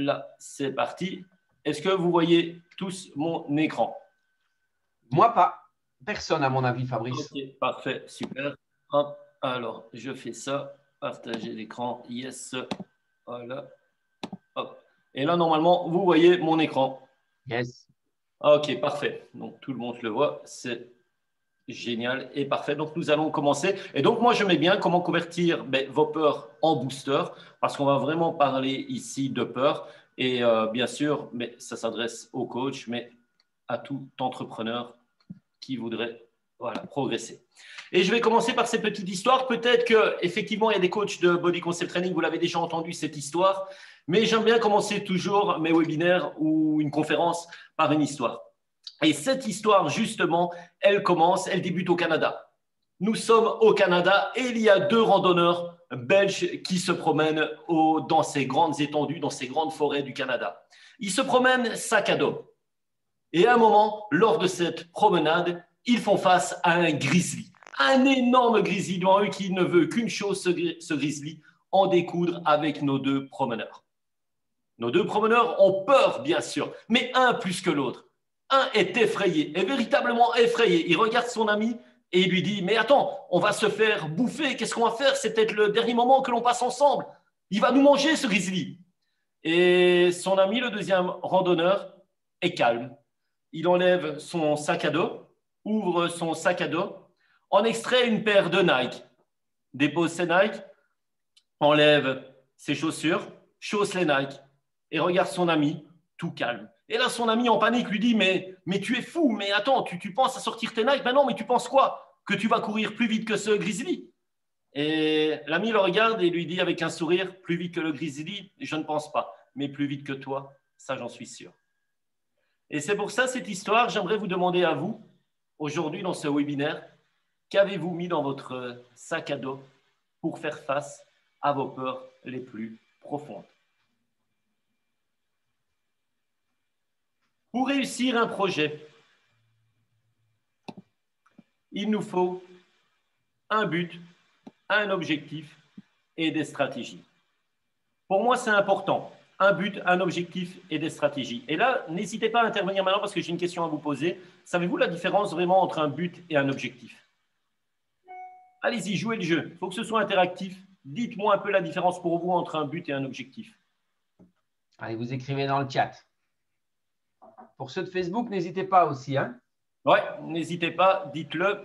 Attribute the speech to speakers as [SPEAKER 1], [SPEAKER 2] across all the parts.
[SPEAKER 1] là, c'est parti. Est-ce que vous voyez tous mon écran?
[SPEAKER 2] Moi, pas. Personne, à mon avis, Fabrice.
[SPEAKER 1] Ok, parfait, super. Hop, alors, je fais ça. Partager l'écran. Yes. Voilà. Hop. Et là, normalement, vous voyez mon écran.
[SPEAKER 2] Yes.
[SPEAKER 1] Ok, parfait. Donc, tout le monde le voit. C'est génial et parfait. Donc, nous allons commencer. Et donc, moi, je mets bien comment convertir vos peurs en booster parce qu'on va vraiment parler ici de peur. Et bien sûr, mais ça s'adresse aux coachs, mais à tout entrepreneur qui voudrait progresser. Et je vais commencer par cette petite histoire. Peut-être qu'effectivement, il y a des coachs de Body Concept Training, vous l'avez déjà entendu cette histoire, mais j'aime bien commencer toujours mes webinaires ou une conférence par une histoire. Et cette histoire, justement, elle débute au Canada. Nous sommes au Canada et il y a deux randonneurs belges qui se promènent dans ces grandes étendues, dans ces grandes forêts du Canada. Ils se promènent sac à dos. Et à un moment, lors de cette promenade, ils font face à un grizzly. Un énorme grizzly devant eux qui ne veut qu'une chose, ce grizzly, en découdre avec nos deux promeneurs. Nos deux promeneurs ont peur, bien sûr, mais un plus que l'autre. Un est effrayé, est véritablement effrayé. Il regarde son ami et il lui dit « Mais attends, on va se faire bouffer, qu'est-ce qu'on va faire? C'est peut-être le dernier moment que l'on passe ensemble. Il va nous manger, ce grizzly. » Et son ami, le deuxième randonneur, est calme. Il enlève son sac à dos, ouvre son sac à dos, en extrait une paire de Nike, dépose ses Nike, enlève ses chaussures, chausse les Nike et regarde son ami tout calme. Et là, son ami en panique lui dit mais tu es fou, mais attends, tu penses à sortir tes Nike? Ben non, mais tu penses quoi? Que tu vas courir plus vite que ce grizzly? Et l'ami le regarde et lui dit avec un sourire, plus vite que le grizzly, je ne pense pas, mais plus vite que toi, ça j'en suis sûr. Et c'est pour ça, cette histoire, j'aimerais vous demander à vous, aujourd'hui dans ce webinaire, qu'avez-vous mis dans votre sac à dos pour faire face à vos peurs les plus profondes? Pour réussir un projet, il nous faut un but, un objectif et des stratégies. Pour moi, c'est important. Un but, un objectif et des stratégies. Et là, n'hésitez pas à intervenir maintenant parce que j'ai une question à vous poser. Savez-vous la différence vraiment entre un but et un objectif? Allez-y, jouez le jeu. Il faut que ce soit interactif. Dites-moi un peu la différence pour vous entre un but et un objectif.
[SPEAKER 2] Allez, vous écrivez dans le chat. Pour ceux de Facebook, n'hésitez pas aussi. Hein.
[SPEAKER 1] Ouais, n'hésitez pas, dites-le.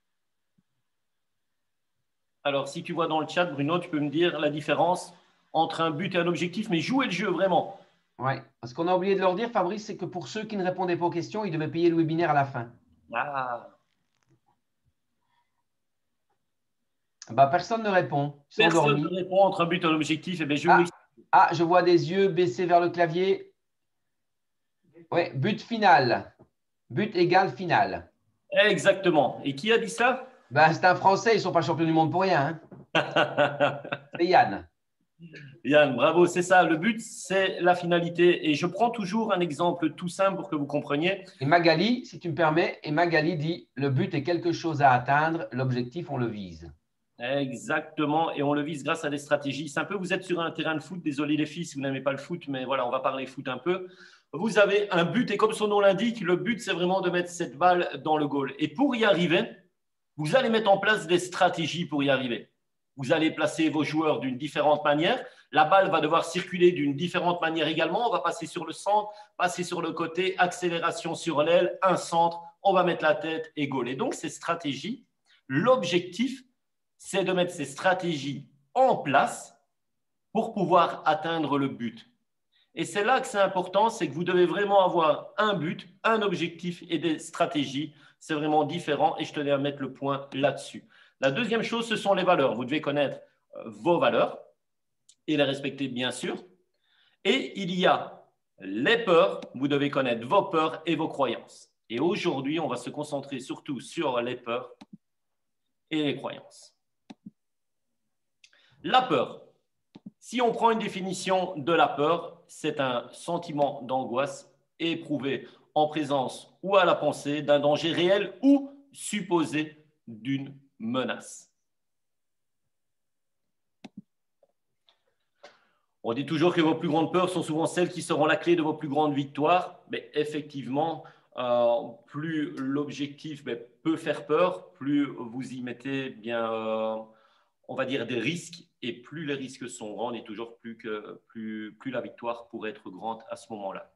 [SPEAKER 1] Alors, si tu vois dans le chat, Bruno, tu peux me dire la différence entre un but et un objectif, mais jouez le jeu vraiment.
[SPEAKER 2] Oui, ce qu'on a oublié de leur dire, Fabrice, c'est que pour ceux qui ne répondaient pas aux questions, ils devaient payer le webinaire à la fin.
[SPEAKER 1] Ah.
[SPEAKER 2] Bah, personne ne répond.
[SPEAKER 1] Personne ne répond entre un but et un objectif. Eh bien,
[SPEAKER 2] je vois des yeux baissés vers le clavier. Oui, but final. But égal final.
[SPEAKER 1] Exactement. Et qui a dit ça?
[SPEAKER 2] Ben, c'est un Français, ils ne sont pas champions du monde pour rien. Hein. C'est Yann.
[SPEAKER 1] Yann, bravo, c'est ça. Le but, c'est la finalité. Et je prends toujours un exemple tout simple pour que vous compreniez.
[SPEAKER 2] Et Magali, si tu me permets, Magali dit « Le but est quelque chose à atteindre, l'objectif, on le vise ».
[SPEAKER 1] Exactement, et on le vise grâce à des stratégies. C'est un peu, vous êtes sur un terrain de foot, désolé les filles si vous n'aimez pas le foot, mais voilà, on va parler foot un peu. Vous avez un but, et comme son nom l'indique, le but, c'est vraiment de mettre cette balle dans le goal. Et pour y arriver, vous allez mettre en place des stratégies pour y arriver. Vous allez placer vos joueurs d'une différente manière. La balle va devoir circuler d'une différente manière également. On va passer sur le centre, passer sur le côté, accélération sur l'aile, un centre, on va mettre la tête et goal. Et donc, ces stratégies, l'objectif, c'est de mettre ces stratégies en place pour pouvoir atteindre le but. Et c'est là que c'est important, c'est que vous devez vraiment avoir un but, un objectif et des stratégies. C'est vraiment différent et je tenais à mettre le point là-dessus. La deuxième chose, ce sont les valeurs. Vous devez connaître vos valeurs et les respecter, bien sûr. Et il y a les peurs, vous devez connaître vos peurs et vos croyances. Et aujourd'hui, on va se concentrer surtout sur les peurs et les croyances. La peur. Si on prend une définition de la peur, c'est un sentiment d'angoisse éprouvé en présence ou à la pensée d'un danger réel ou supposé d'une menace. On dit toujours que vos plus grandes peurs sont souvent celles qui seront la clé de vos plus grandes victoires. Mais effectivement, plus l'objectif peut faire peur, plus vous y mettez bien, on va dire, des risques. Et plus les risques sont grands, et toujours plus la victoire pourrait être grande à ce moment-là.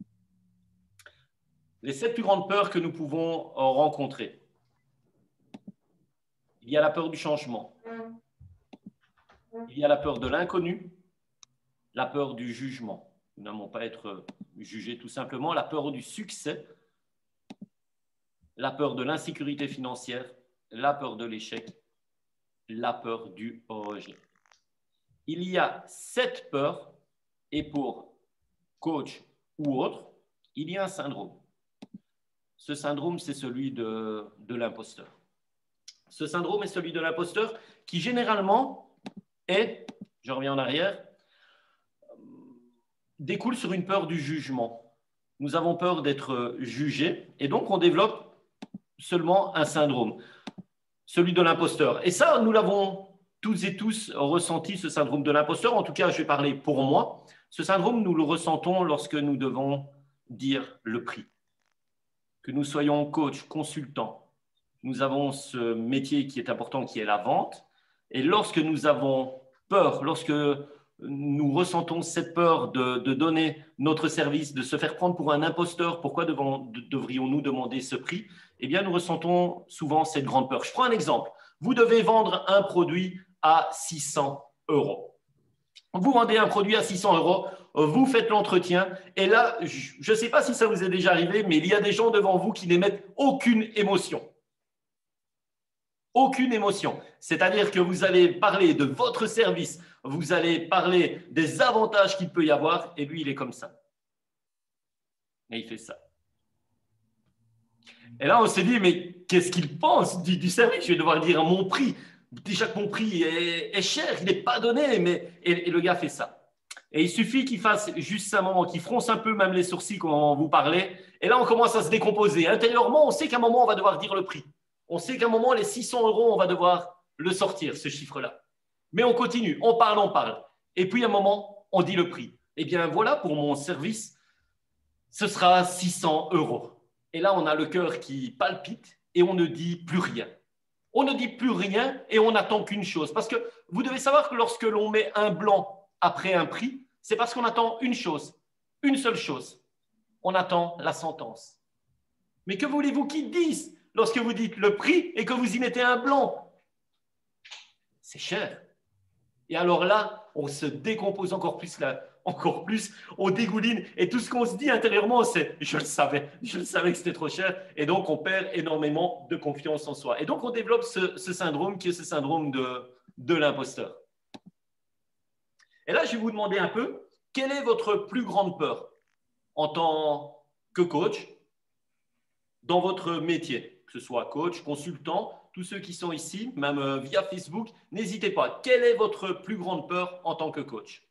[SPEAKER 1] Les 7 plus grandes peurs que nous pouvons rencontrer. Il y a la peur du changement. Il y a la peur de l'inconnu. La peur du jugement. Nous n'aimons pas être jugés tout simplement. La peur du succès. La peur de l'insécurité financière. La peur de l'échec. La peur du rejet. Il y a 7 peurs et pour coach ou autre, il y a un syndrome. Ce syndrome, c'est celui de l'imposteur. Ce syndrome est celui de l'imposteur qui généralement est, je reviens en arrière, découle sur une peur du jugement. Nous avons peur d'être jugés et donc on développe seulement un syndrome, celui de l'imposteur. Et ça, nous l'avons toutes et tous ressenti, ce syndrome de l'imposteur. En tout cas, je vais parler pour moi. Ce syndrome, nous le ressentons lorsque nous devons dire le prix. Que nous soyons coach, consultant, nous avons ce métier qui est important, qui est la vente. Et lorsque nous avons peur, lorsque nous ressentons cette peur de donner notre service, de se faire prendre pour un imposteur, pourquoi devrions-nous demander ce prix? Eh bien, nous ressentons souvent cette grande peur. Je prends un exemple. Vous devez vendre un produit à 600 €. Vous vendez un produit à 600 €, vous faites l'entretien, et là, je ne sais pas si ça vous est déjà arrivé, mais il y a des gens devant vous qui n'émettent aucune émotion. Aucune émotion. C'est-à-dire que vous allez parler de votre service, vous allez parler des avantages qu'il peut y avoir, et lui, il est comme ça. Et il fait ça. Et là, on s'est dit, mais qu'est-ce qu'il pense du service? Je vais devoir dire mon prix. Déjà que mon prix est cher, il n'est pas donné, mais et le gars fait ça. Et il suffit qu'il fasse juste un moment, qu'il fronce un peu même les sourcils quand vous parlez. Et là, on commence à se décomposer. Intérieurement, on sait qu'à un moment, on va devoir dire le prix. On sait qu'à un moment, les 600 €, on va devoir le sortir, ce chiffre-là. Mais on continue, on parle. Et puis, à un moment, on dit le prix. Eh bien, voilà, pour mon service, ce sera 600 €. Et là, on a le cœur qui palpite et on ne dit plus rien. On ne dit plus rien et on n'attend qu'une chose. Parce que vous devez savoir que lorsque l'on met un blanc après un prix, c'est parce qu'on attend une chose, une seule chose. On attend la sentence. Mais que voulez-vous qu'ils disent lorsque vous dites le prix et que vous y mettez un blanc? C'est cher. Et alors là, on se décompose encore plus, on dégouline. Et tout ce qu'on se dit intérieurement, c'est je le savais que c'était trop cher. Et donc, on perd énormément de confiance en soi. Et donc, on développe ce syndrome qui est ce syndrome de l'imposteur. Et là, je vais vous demander un peu, quelle est votre plus grande peur en tant que coach dans votre métier, que ce soit coach, consultant, tous ceux qui sont ici, même via Facebook, n'hésitez pas. Quelle est votre plus grande peur en tant que coach?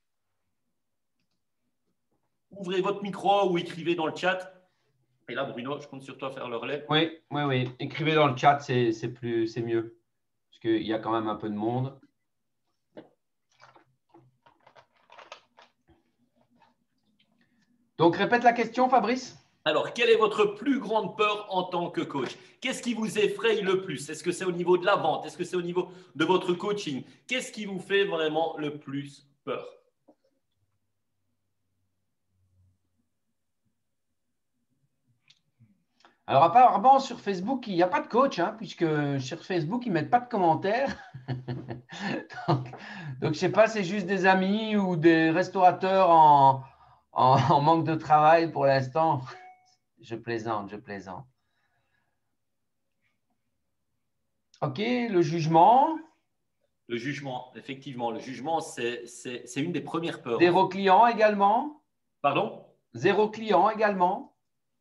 [SPEAKER 1] Ouvrez votre micro ou écrivez dans le chat. Et là, Bruno, je compte sur toi à faire le relais.
[SPEAKER 2] Oui. Écrivez dans le chat, c'est mieux. Parce qu'il y a quand même un peu de monde. Donc, répète la question, Fabrice.
[SPEAKER 1] Alors, quelle est votre plus grande peur en tant que coach? Qu'est-ce qui vous effraie le plus? Est-ce que c'est au niveau de la vente? Est-ce que c'est au niveau de votre coaching? Qu'est-ce qui vous fait vraiment le plus peur?
[SPEAKER 2] Alors, apparemment, sur Facebook, il n'y a pas de coach, puisque sur Facebook, ils ne mettent pas de commentaires. donc, je ne sais pas, c'est juste des amis ou des restaurateurs en manque de travail pour l'instant. Je plaisante. OK, le jugement.
[SPEAKER 1] Le jugement, effectivement. Le jugement, c'est une des premières peurs.
[SPEAKER 2] 0 client également.
[SPEAKER 1] Pardon?
[SPEAKER 2] 0 client également.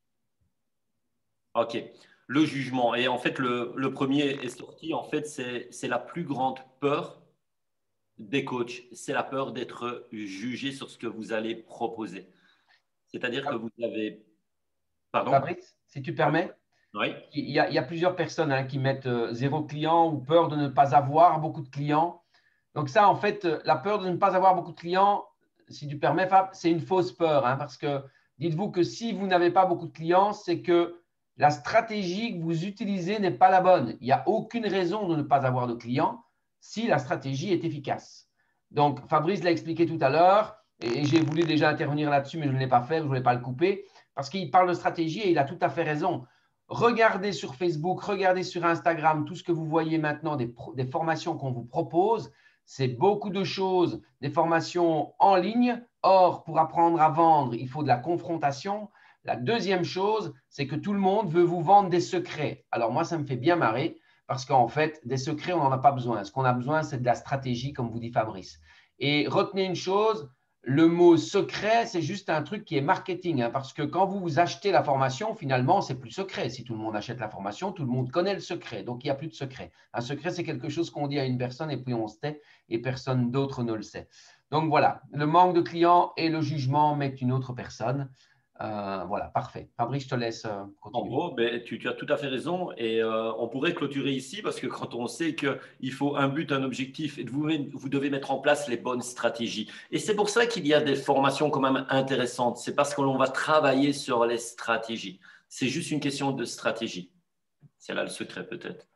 [SPEAKER 1] OK. Le jugement. Et en fait, le premier est sorti. En fait, c'est la plus grande peur des coachs. C'est la peur d'être jugé sur ce que vous allez proposer. C'est-à-dire que vous avez… Pardon?
[SPEAKER 2] Fabrice, si tu permets.
[SPEAKER 1] Oui.
[SPEAKER 2] Il y a plusieurs personnes qui mettent 0 client ou peur de ne pas avoir beaucoup de clients. Donc ça, en fait, la peur de ne pas avoir beaucoup de clients, si tu permets, Fab, c'est une fausse peur, hein, parce que dites-vous que si vous n'avez pas beaucoup de clients, c'est que la stratégie que vous utilisez n'est pas la bonne. Il n'y a aucune raison de ne pas avoir de clients si la stratégie est efficace. Donc, Fabrice l'a expliqué tout à l'heure, et j'ai voulu déjà intervenir là-dessus, mais je ne l'ai pas fait, je ne voulais pas le couper, parce qu'il parle de stratégie et il a tout à fait raison. Regardez sur Facebook, regardez sur Instagram, tout ce que vous voyez maintenant, des formations qu'on vous propose, c'est beaucoup de choses, des formations en ligne. Or, pour apprendre à vendre, il faut de la confrontation. La deuxième chose, c'est que tout le monde veut vous vendre des secrets. Alors moi, ça me fait bien marrer parce qu'en fait, des secrets, on n'en a pas besoin. Ce qu'on a besoin, c'est de la stratégie, comme vous dit Fabrice. Et retenez une chose, le mot secret, c'est juste un truc qui est marketing, hein, parce que quand vous achetez la formation, finalement, c'est plus secret. Si tout le monde achète la formation, tout le monde connaît le secret. Donc, il n'y a plus de secret. Un secret, c'est quelque chose qu'on dit à une personne et puis on se tait et personne d'autre ne le sait. Donc, voilà, le manque de clients et le jugement mettent une autre personne. Voilà, parfait. Fabrice, je te laisse
[SPEAKER 1] En
[SPEAKER 2] continuer.
[SPEAKER 1] gros, ben, tu as tout à fait raison et on pourrait clôturer ici parce que quand on sait qu'il faut un but, un objectif et vous devez mettre en place les bonnes stratégies. Et c'est pour ça qu'il y a des formations quand même intéressantes. C'est parce qu'on va travailler sur les stratégies. C'est juste une question de stratégie. C'est là le secret peut-être.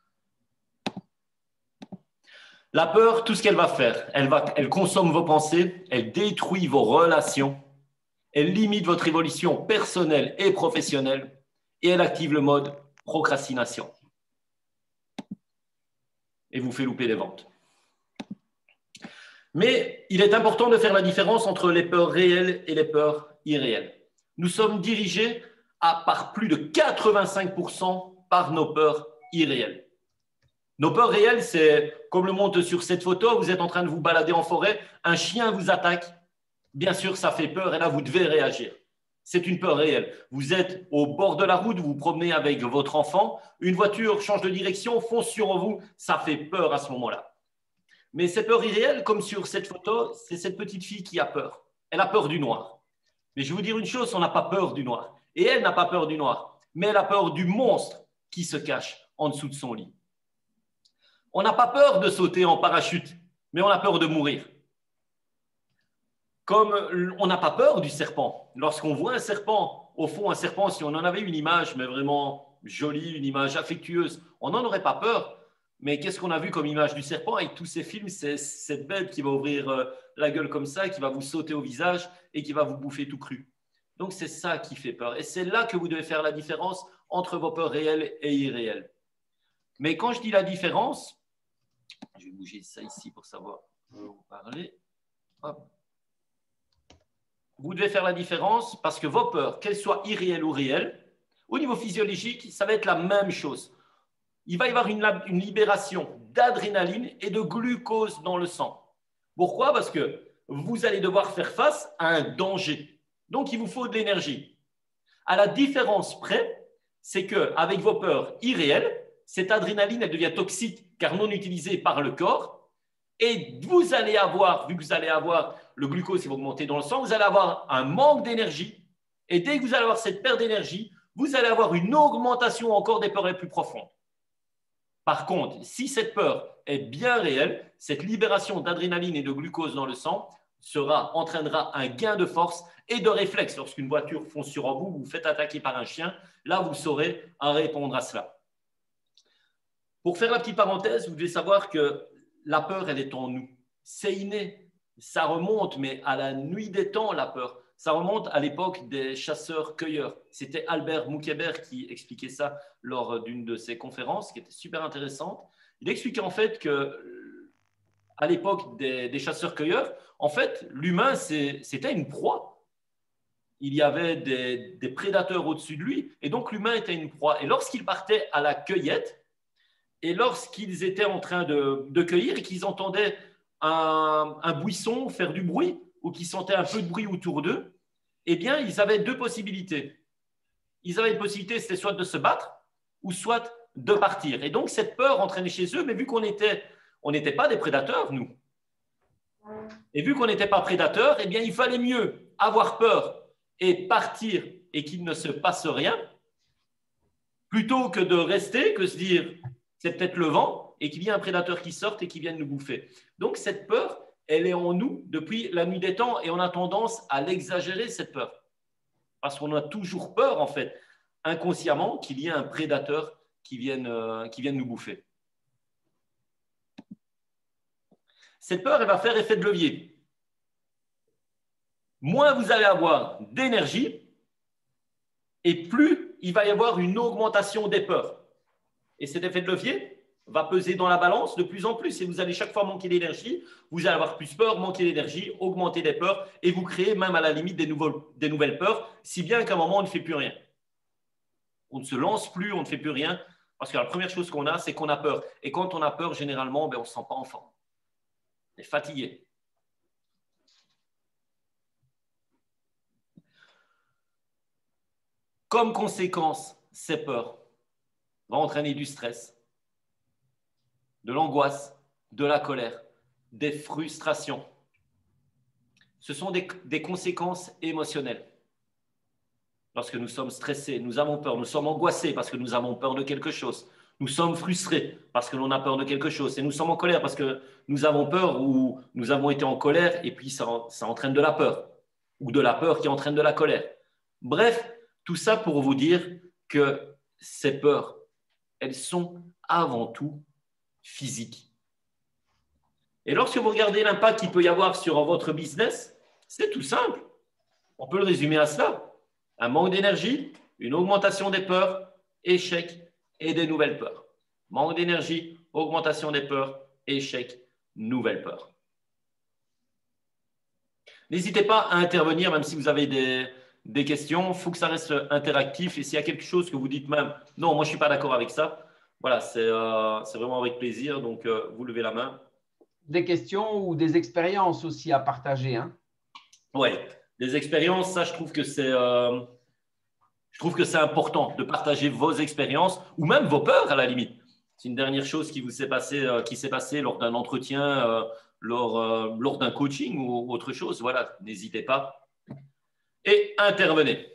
[SPEAKER 1] La peur, tout ce qu'elle va faire, elle consomme vos pensées, elle détruit vos relations, elle limite votre évolution personnelle et professionnelle et elle active le mode procrastination et vous fait louper les ventes. Mais il est important de faire la différence entre les peurs réelles et les peurs irréelles. Nous sommes dirigés par plus de 85% par nos peurs irréelles. Nos peurs réelles, c'est comme le montre sur cette photo, vous êtes en train de vous balader en forêt, un chien vous attaque, bien sûr ça fait peur et là vous devez réagir. C'est une peur réelle. Vous êtes au bord de la route, vous vous promenez avec votre enfant, une voiture change de direction, fonce sur vous, ça fait peur à ce moment-là. Mais cette peur irréelle, comme sur cette photo, c'est cette petite fille qui a peur. Elle a peur du noir. Mais je vais vous dire une chose, on n'a pas peur du noir. Et elle n'a pas peur du noir, mais elle a peur du monstre qui se cache en dessous de son lit. On n'a pas peur de sauter en parachute, mais on a peur de mourir. Comme on n'a pas peur du serpent. Lorsqu'on voit un serpent, au fond, un serpent, si on en avait une image, mais vraiment jolie, une image affectueuse, on n'en aurait pas peur. Mais qu'est-ce qu'on a vu comme image du serpent avec tous ces films? C'est cette bête qui va ouvrir la gueule comme ça, qui va vous sauter au visage et qui va vous bouffer tout cru. Donc, c'est ça qui fait peur. Et c'est là que vous devez faire la différence entre vos peurs réelles et irréelles. Mais quand je dis la différence, je vais bouger ça ici pour savoir où vous parlez. Hop. Vous devez faire la différence parce que vos peurs, qu'elles soient irréelles ou réelles, au niveau physiologique, ça va être la même chose. Il va y avoir une libération d'adrénaline et de glucose dans le sang. Pourquoi? Parce que vous allez devoir faire face à un danger. Donc, il vous faut de l'énergie. À la différence près, c'est qu'avec vos peurs irréelles, cette adrénaline, elle devient toxique car non utilisée par le corps. Et vous allez avoir, vu que vous allez avoir le glucose qui va augmenter dans le sang, vous allez avoir un manque d'énergie. Et dès que vous allez avoir cette perte d'énergie, vous allez avoir une augmentation encore des peurs les plus profondes. Par contre, si cette peur est bien réelle, cette libération d'adrénaline et de glucose dans le sang entraînera un gain de force et de réflexe. Lorsqu'une voiture fonce sur vous, vous vous faites attaquer par un chien, là, vous saurez à répondre à cela. Pour faire la petite parenthèse, vous devez savoir que la peur, elle est en nous. C'est inné. Ça remonte, mais à la nuit des temps, la peur. Ça remonte à l'époque des chasseurs-cueilleurs. C'était Albert Moukébert qui expliquait ça lors d'une de ses conférences, qui était super intéressante. Il expliquait en fait que, à l'époque des chasseurs-cueilleurs, en fait, l'humain, c'était une proie. Il y avait des prédateurs au-dessus de lui, et donc l'humain était une proie. Et lorsqu'il partait à la cueillette, et lorsqu'ils étaient en train de cueillir et qu'ils entendaient un buisson faire du bruit ou qu'ils sentaient un peu de bruit autour d'eux, eh bien, ils avaient deux possibilités. Ils avaient une possibilité, c'était soit de se battre ou soit de partir. Et donc, cette peur entraînait chez eux, mais vu qu'on n'était pas des prédateurs, nous, et vu qu'on n'était pas prédateurs, eh bien, il fallait mieux avoir peur et partir et qu'il ne se passe rien, plutôt que de rester, que se dire c'est peut-être le vent et qu'il y ait un prédateur qui sorte et qui vienne nous bouffer. Donc, cette peur, elle est en nous depuis la nuit des temps et on a tendance à l'exagérer, cette peur. Parce qu'on a toujours peur, en fait, inconsciemment, qu'il y ait un prédateur qui vienne nous bouffer. Cette peur, elle va faire effet de levier. Moins vous allez avoir d'énergie et plus il va y avoir une augmentation des peurs. Et cet effet de levier va peser dans la balance de plus en plus et vous allez chaque fois manquer d'énergie, vous allez avoir plus peur, manquer d'énergie, augmenter des peurs et vous créez même à la limite des nouvelles peurs, si bien qu'à un moment on ne fait plus rien. On ne se lance plus, on ne fait plus rien parce que la première chose qu'on a, c'est qu'on a peur. Et quand on a peur, généralement, on ne se sent pas en forme. On est fatigué. Comme conséquence, ces peurs vont entraîner du stress, de l'angoisse, de la colère, des frustrations. Ce sont des conséquences émotionnelles. Lorsque nous sommes stressés, nous avons peur, nous sommes angoissés parce que nous avons peur de quelque chose. Nous sommes frustrés parce que l'on a peur de quelque chose. Et nous sommes en colère parce que nous avons peur ou nous avons été en colère et puis ça entraîne de la peur. Ou de la peur qui entraîne de la colère. Bref, tout ça pour vous dire que ces peurs, elles sont avant tout physiques. Et lorsque vous regardez l'impact qu'il peut y avoir sur votre business, c'est tout simple. On peut le résumer à cela. Un manque d'énergie, une augmentation des peurs, échec et des nouvelles peurs. Manque d'énergie, augmentation des peurs, échec, nouvelles peurs. N'hésitez pas à intervenir, même si vous avez des questions. Il faut que ça reste interactif. Et s'il y a quelque chose que vous dites même, non, moi je ne suis pas d'accord avec ça, voilà, c'est vraiment avec plaisir. Donc, vous levez la main.
[SPEAKER 2] Des questions ou des expériences aussi à partager, hein?
[SPEAKER 1] Oui, des expériences, ça, je trouve que c'est important de partager vos expériences ou même vos peurs à la limite. C'est une dernière chose qui s'est passée lors d'un entretien, lors d'un coaching ou autre chose. Voilà, n'hésitez pas et intervenez.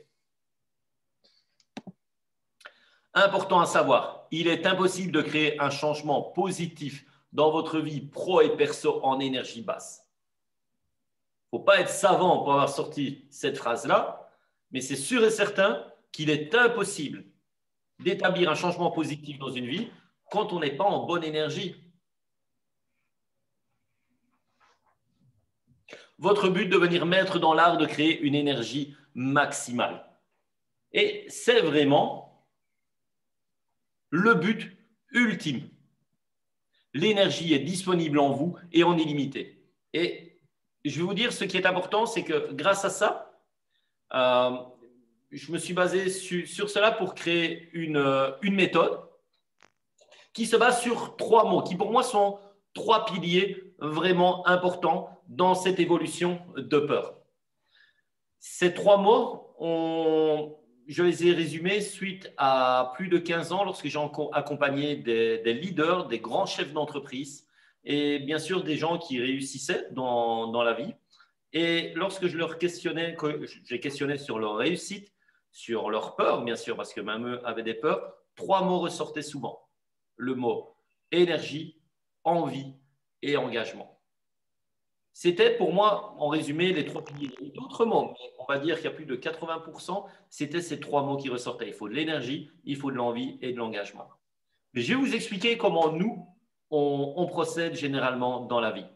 [SPEAKER 1] Important à savoir, il est impossible de créer un changement positif dans votre vie pro et perso en énergie basse. Il ne faut pas être savant pour avoir sorti cette phrase-là, mais c'est sûr et certain qu'il est impossible d'établir un changement positif dans une vie quand on n'est pas en bonne énergie. Votre but, devenir maître dans l'art de créer une énergie maximale. Et c'est vraiment le but ultime. L'énergie est disponible en vous et en illimité. Et je vais vous dire, ce qui est important, c'est que grâce à ça, je me suis basé sur cela pour créer une méthode qui se base sur 3 mots, qui pour moi sont 3 piliers vraiment importants dans cette évolution de peur. Ces 3 mots, je les ai résumés suite à plus de 15 ans lorsque j'ai accompagné des leaders, des grands chefs d'entreprise et bien sûr des gens qui réussissaient dans la vie. Et lorsque je leur questionnais, j'ai questionné sur leur réussite, sur leur peur, bien sûr, parce que même eux avaient des peurs, 3 mots ressortaient souvent. Le mot énergie, envie et engagement. C'était pour moi, en résumé, les 3 piliers. Il y a d'autres mots, mais on va dire qu'il y a plus de 80%, c'était ces 3 mots qui ressortaient. Il faut de l'énergie, il faut de l'envie et de l'engagement. Mais je vais vous expliquer comment nous, on procède généralement dans la vie.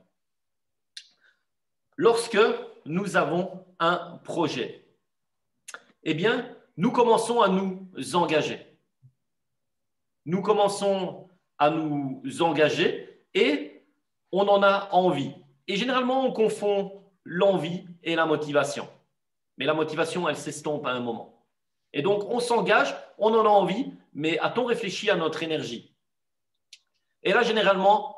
[SPEAKER 1] Lorsque nous avons un projet, eh bien, nous commençons à nous engager. Nous commençons à nous engager et on en a envie. Et généralement, on confond l'envie et la motivation. Mais la motivation, elle s'estompe à un moment. Et donc, on s'engage, on en a envie, mais a-t-on réfléchi à notre énergie? Et là, généralement,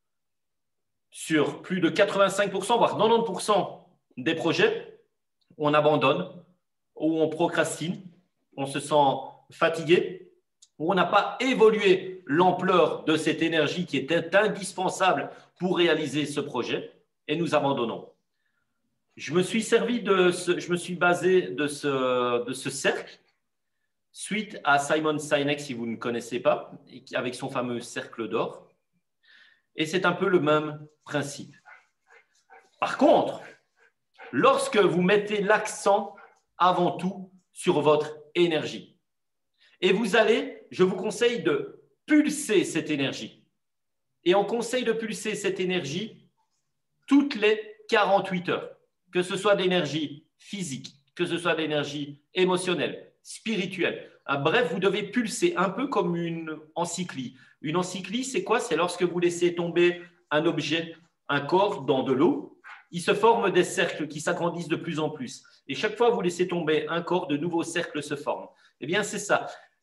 [SPEAKER 1] sur plus de 85%, voire 90% des projets, on abandonne ou on procrastine, on se sent fatigué, ou on n'a pas évolué l'ampleur de cette énergie qui était indispensable pour réaliser ce projet et nous abandonnons. Je me suis basé de ce cercle suite à Simon Sinek, si vous ne connaissez pas, avec son fameux cercle d'or. Et c'est un peu le même principe. Par contre, lorsque vous mettez l'accent avant tout sur votre énergie, et vous allez, je vous conseille de pulser cette énergie. Et on conseille de pulser cette énergie toutes les 48 heures, que ce soit d'énergie physique, que ce soit d'énergie émotionnelle, spirituelle. Bref, vous devez pulser un peu comme une encyclie. Une encyclie, c'est quoi? C'est lorsque vous laissez tomber un objet, un corps dans de l'eau, il se forme des cercles qui s'agrandissent de plus en plus. Et chaque fois que vous laissez tomber un corps, de nouveaux cercles se forment. Eh bien, c'est ça.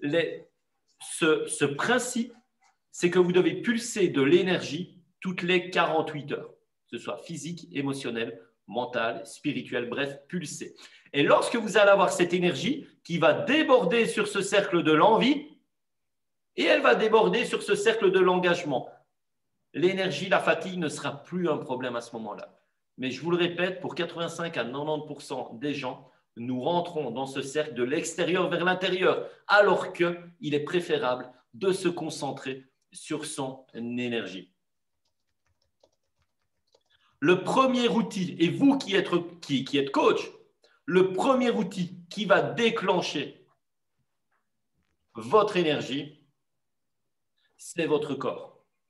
[SPEAKER 1] Ce principe, c'est que vous devez pulser de l'énergie toutes les 48 heures, que ce soit physique, émotionnel, mental, spirituel, bref, pulser. Et lorsque vous allez avoir cette énergie qui va déborder sur ce cercle de l'envie, et elle va déborder sur ce cercle de l'engagement, l'énergie, la fatigue ne sera plus un problème à ce moment-là. Mais je vous le répète, pour 85 à 90% des gens, nous rentrons dans ce cercle de l'extérieur vers l'intérieur, alors qu'il est préférable de se concentrer sur son énergie. Le premier outil, et vous qui êtes coach, le premier outil qui va déclencher votre énergie, c'est votre corps.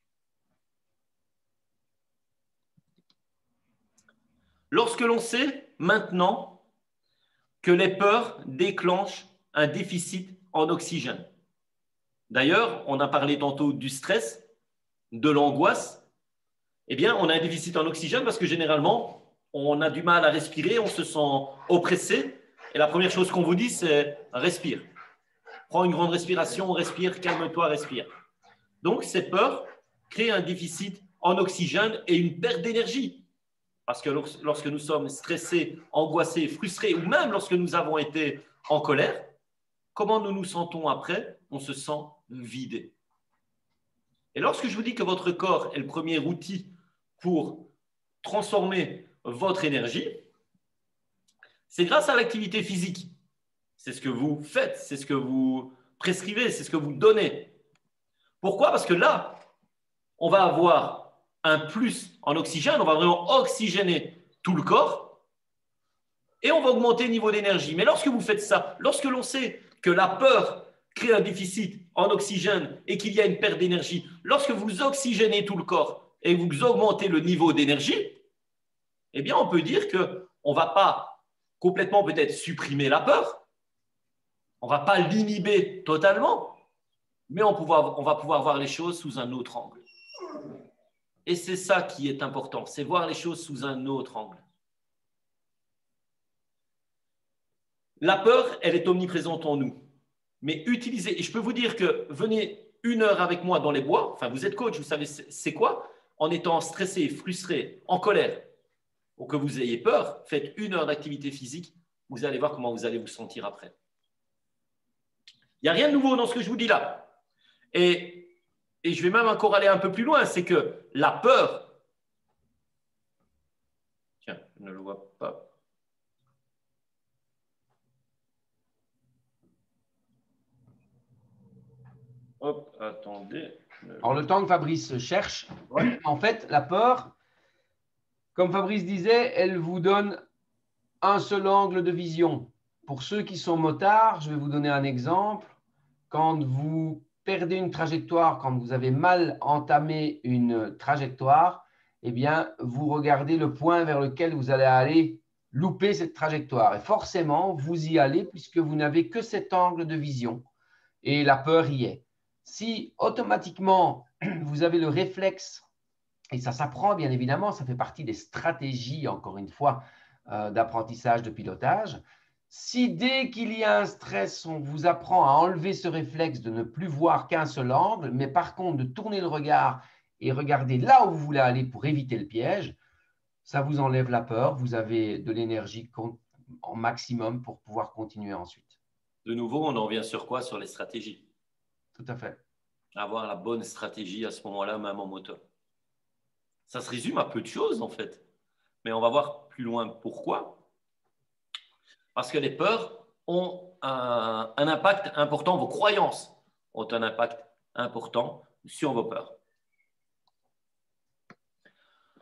[SPEAKER 1] Lorsque l'on sait maintenant que les peurs déclenchent un déficit en oxygène. D'ailleurs, on a parlé tantôt du stress, de l'angoisse. Eh bien, on a un déficit en oxygène parce que généralement, on a du mal à respirer, on se sent oppressé. Et la première chose qu'on vous dit, c'est respire. Prends une grande respiration, respire, calme-toi, respire. Donc, ces peurs créent un déficit en oxygène et une perte d'énergie. Parce que lorsque nous sommes stressés, angoissés, frustrés, ou même lorsque nous avons été en colère, comment nous nous sentons après? On se sent vidé. Et lorsque je vous dis que votre corps est le premier outil pour transformer votre énergie, c'est grâce à l'activité physique. C'est ce que vous faites, c'est ce que vous prescrivez, c'est ce que vous donnez. Pourquoi? Parce que là, on va avoir un plus en oxygène, on va vraiment oxygéner tout le corps et on va augmenter le niveau d'énergie. Mais lorsque vous faites ça, lorsque l'on sait que la peur crée un déficit en oxygène et qu'il y a une perte d'énergie, lorsque vous oxygénez tout le corps et vous augmentez le niveau d'énergie, eh bien, on peut dire qu'on ne va pas complètement peut-être supprimer la peur, on ne va pas l'inhiber totalement, mais on va pouvoir voir les choses sous un autre angle. Et c'est ça qui est important, c'est voir les choses sous un autre angle. La peur, elle est omniprésente en nous. Mais utilisez, et je peux vous dire que venez 1 heure avec moi dans les bois, enfin vous êtes coach, vous savez c'est quoi, en étant stressé, frustré, en colère, ou que vous ayez peur, faites 1 heure d'activité physique, vous allez voir comment vous allez vous sentir après. Il n'y a rien de nouveau dans ce que je vous dis là. Et je vais même encore aller un peu plus loin, c'est que la peur, tiens, je ne le vois pas. Hop, attendez.
[SPEAKER 2] Alors, le temps que Fabrice cherche, ouais. En fait, la peur, comme Fabrice disait, elle vous donne un seul angle de vision. Pour ceux qui sont motards, je vais vous donner un exemple. Quand vous perdez une trajectoire, quand vous avez mal entamé une trajectoire, eh bien, vous regardez le point vers lequel vous allez aller louper cette trajectoire. Et forcément, vous y allez puisque vous n'avez que cet angle de vision. Et la peur y est. Si automatiquement, vous avez le réflexe, et ça s'apprend bien évidemment, ça fait partie des stratégies, encore une fois, d'apprentissage, de pilotage. Si dès qu'il y a un stress, on vous apprend à enlever ce réflexe de ne plus voir qu'un seul angle, mais par contre de tourner le regard et regarder là où vous voulez aller pour éviter le piège, ça vous enlève la peur, vous avez de l'énergie en maximum pour pouvoir continuer ensuite.
[SPEAKER 1] De nouveau, on en revient sur quoi? Sur les stratégies.
[SPEAKER 2] Tout à fait.
[SPEAKER 1] Avoir la bonne stratégie à ce moment-là, même en moto. Ça se résume à peu de choses en fait, mais on va voir plus loin pourquoi. Parce que les peurs ont un impact important, vos croyances ont un impact important sur vos peurs.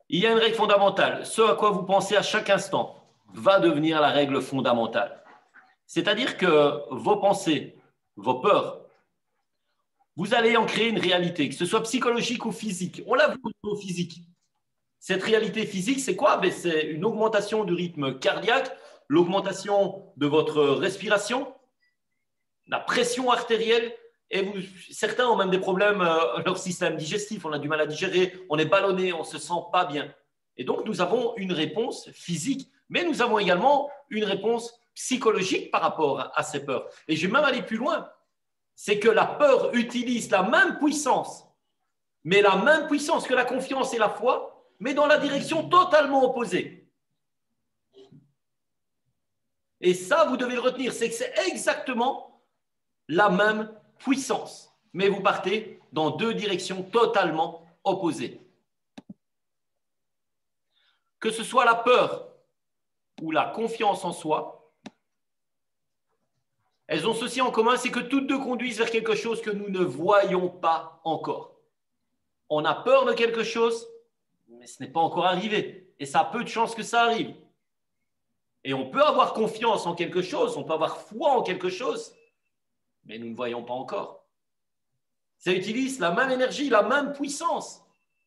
[SPEAKER 1] Il y a une règle fondamentale. Ce à quoi vous pensez à chaque instant va devenir la règle fondamentale. C'est-à-dire que vos pensées, vos peurs, vous allez en créer une réalité, que ce soit psychologique ou physique. On l'a vu au physique. Cette réalité physique, c'est quoi? C'est une augmentation du rythme cardiaque, l'augmentation de votre respiration, la pression artérielle. Et certains ont même des problèmes, leur système digestif, on a du mal à digérer, on est ballonné, on ne se sent pas bien. Et donc, nous avons une réponse physique, mais nous avons également une réponse psychologique par rapport à ces peurs. Et je vais même aller plus loin. C'est que la peur utilise la même puissance, mais la même puissance que la confiance et la foi, mais dans la direction totalement opposée. Et ça, vous devez le retenir, c'est que c'est exactement la même puissance, mais vous partez dans deux directions totalement opposées. Que ce soit la peur ou la confiance en soi, elles ont ceci en commun, c'est que toutes deux conduisent vers quelque chose que nous ne voyons pas encore. On a peur de quelque chose, mais ce n'est pas encore arrivé. Et ça a peu de chances que ça arrive. Et on peut avoir confiance en quelque chose, on peut avoir foi en quelque chose, mais nous ne voyons pas encore. Ça utilise la même énergie, la même puissance.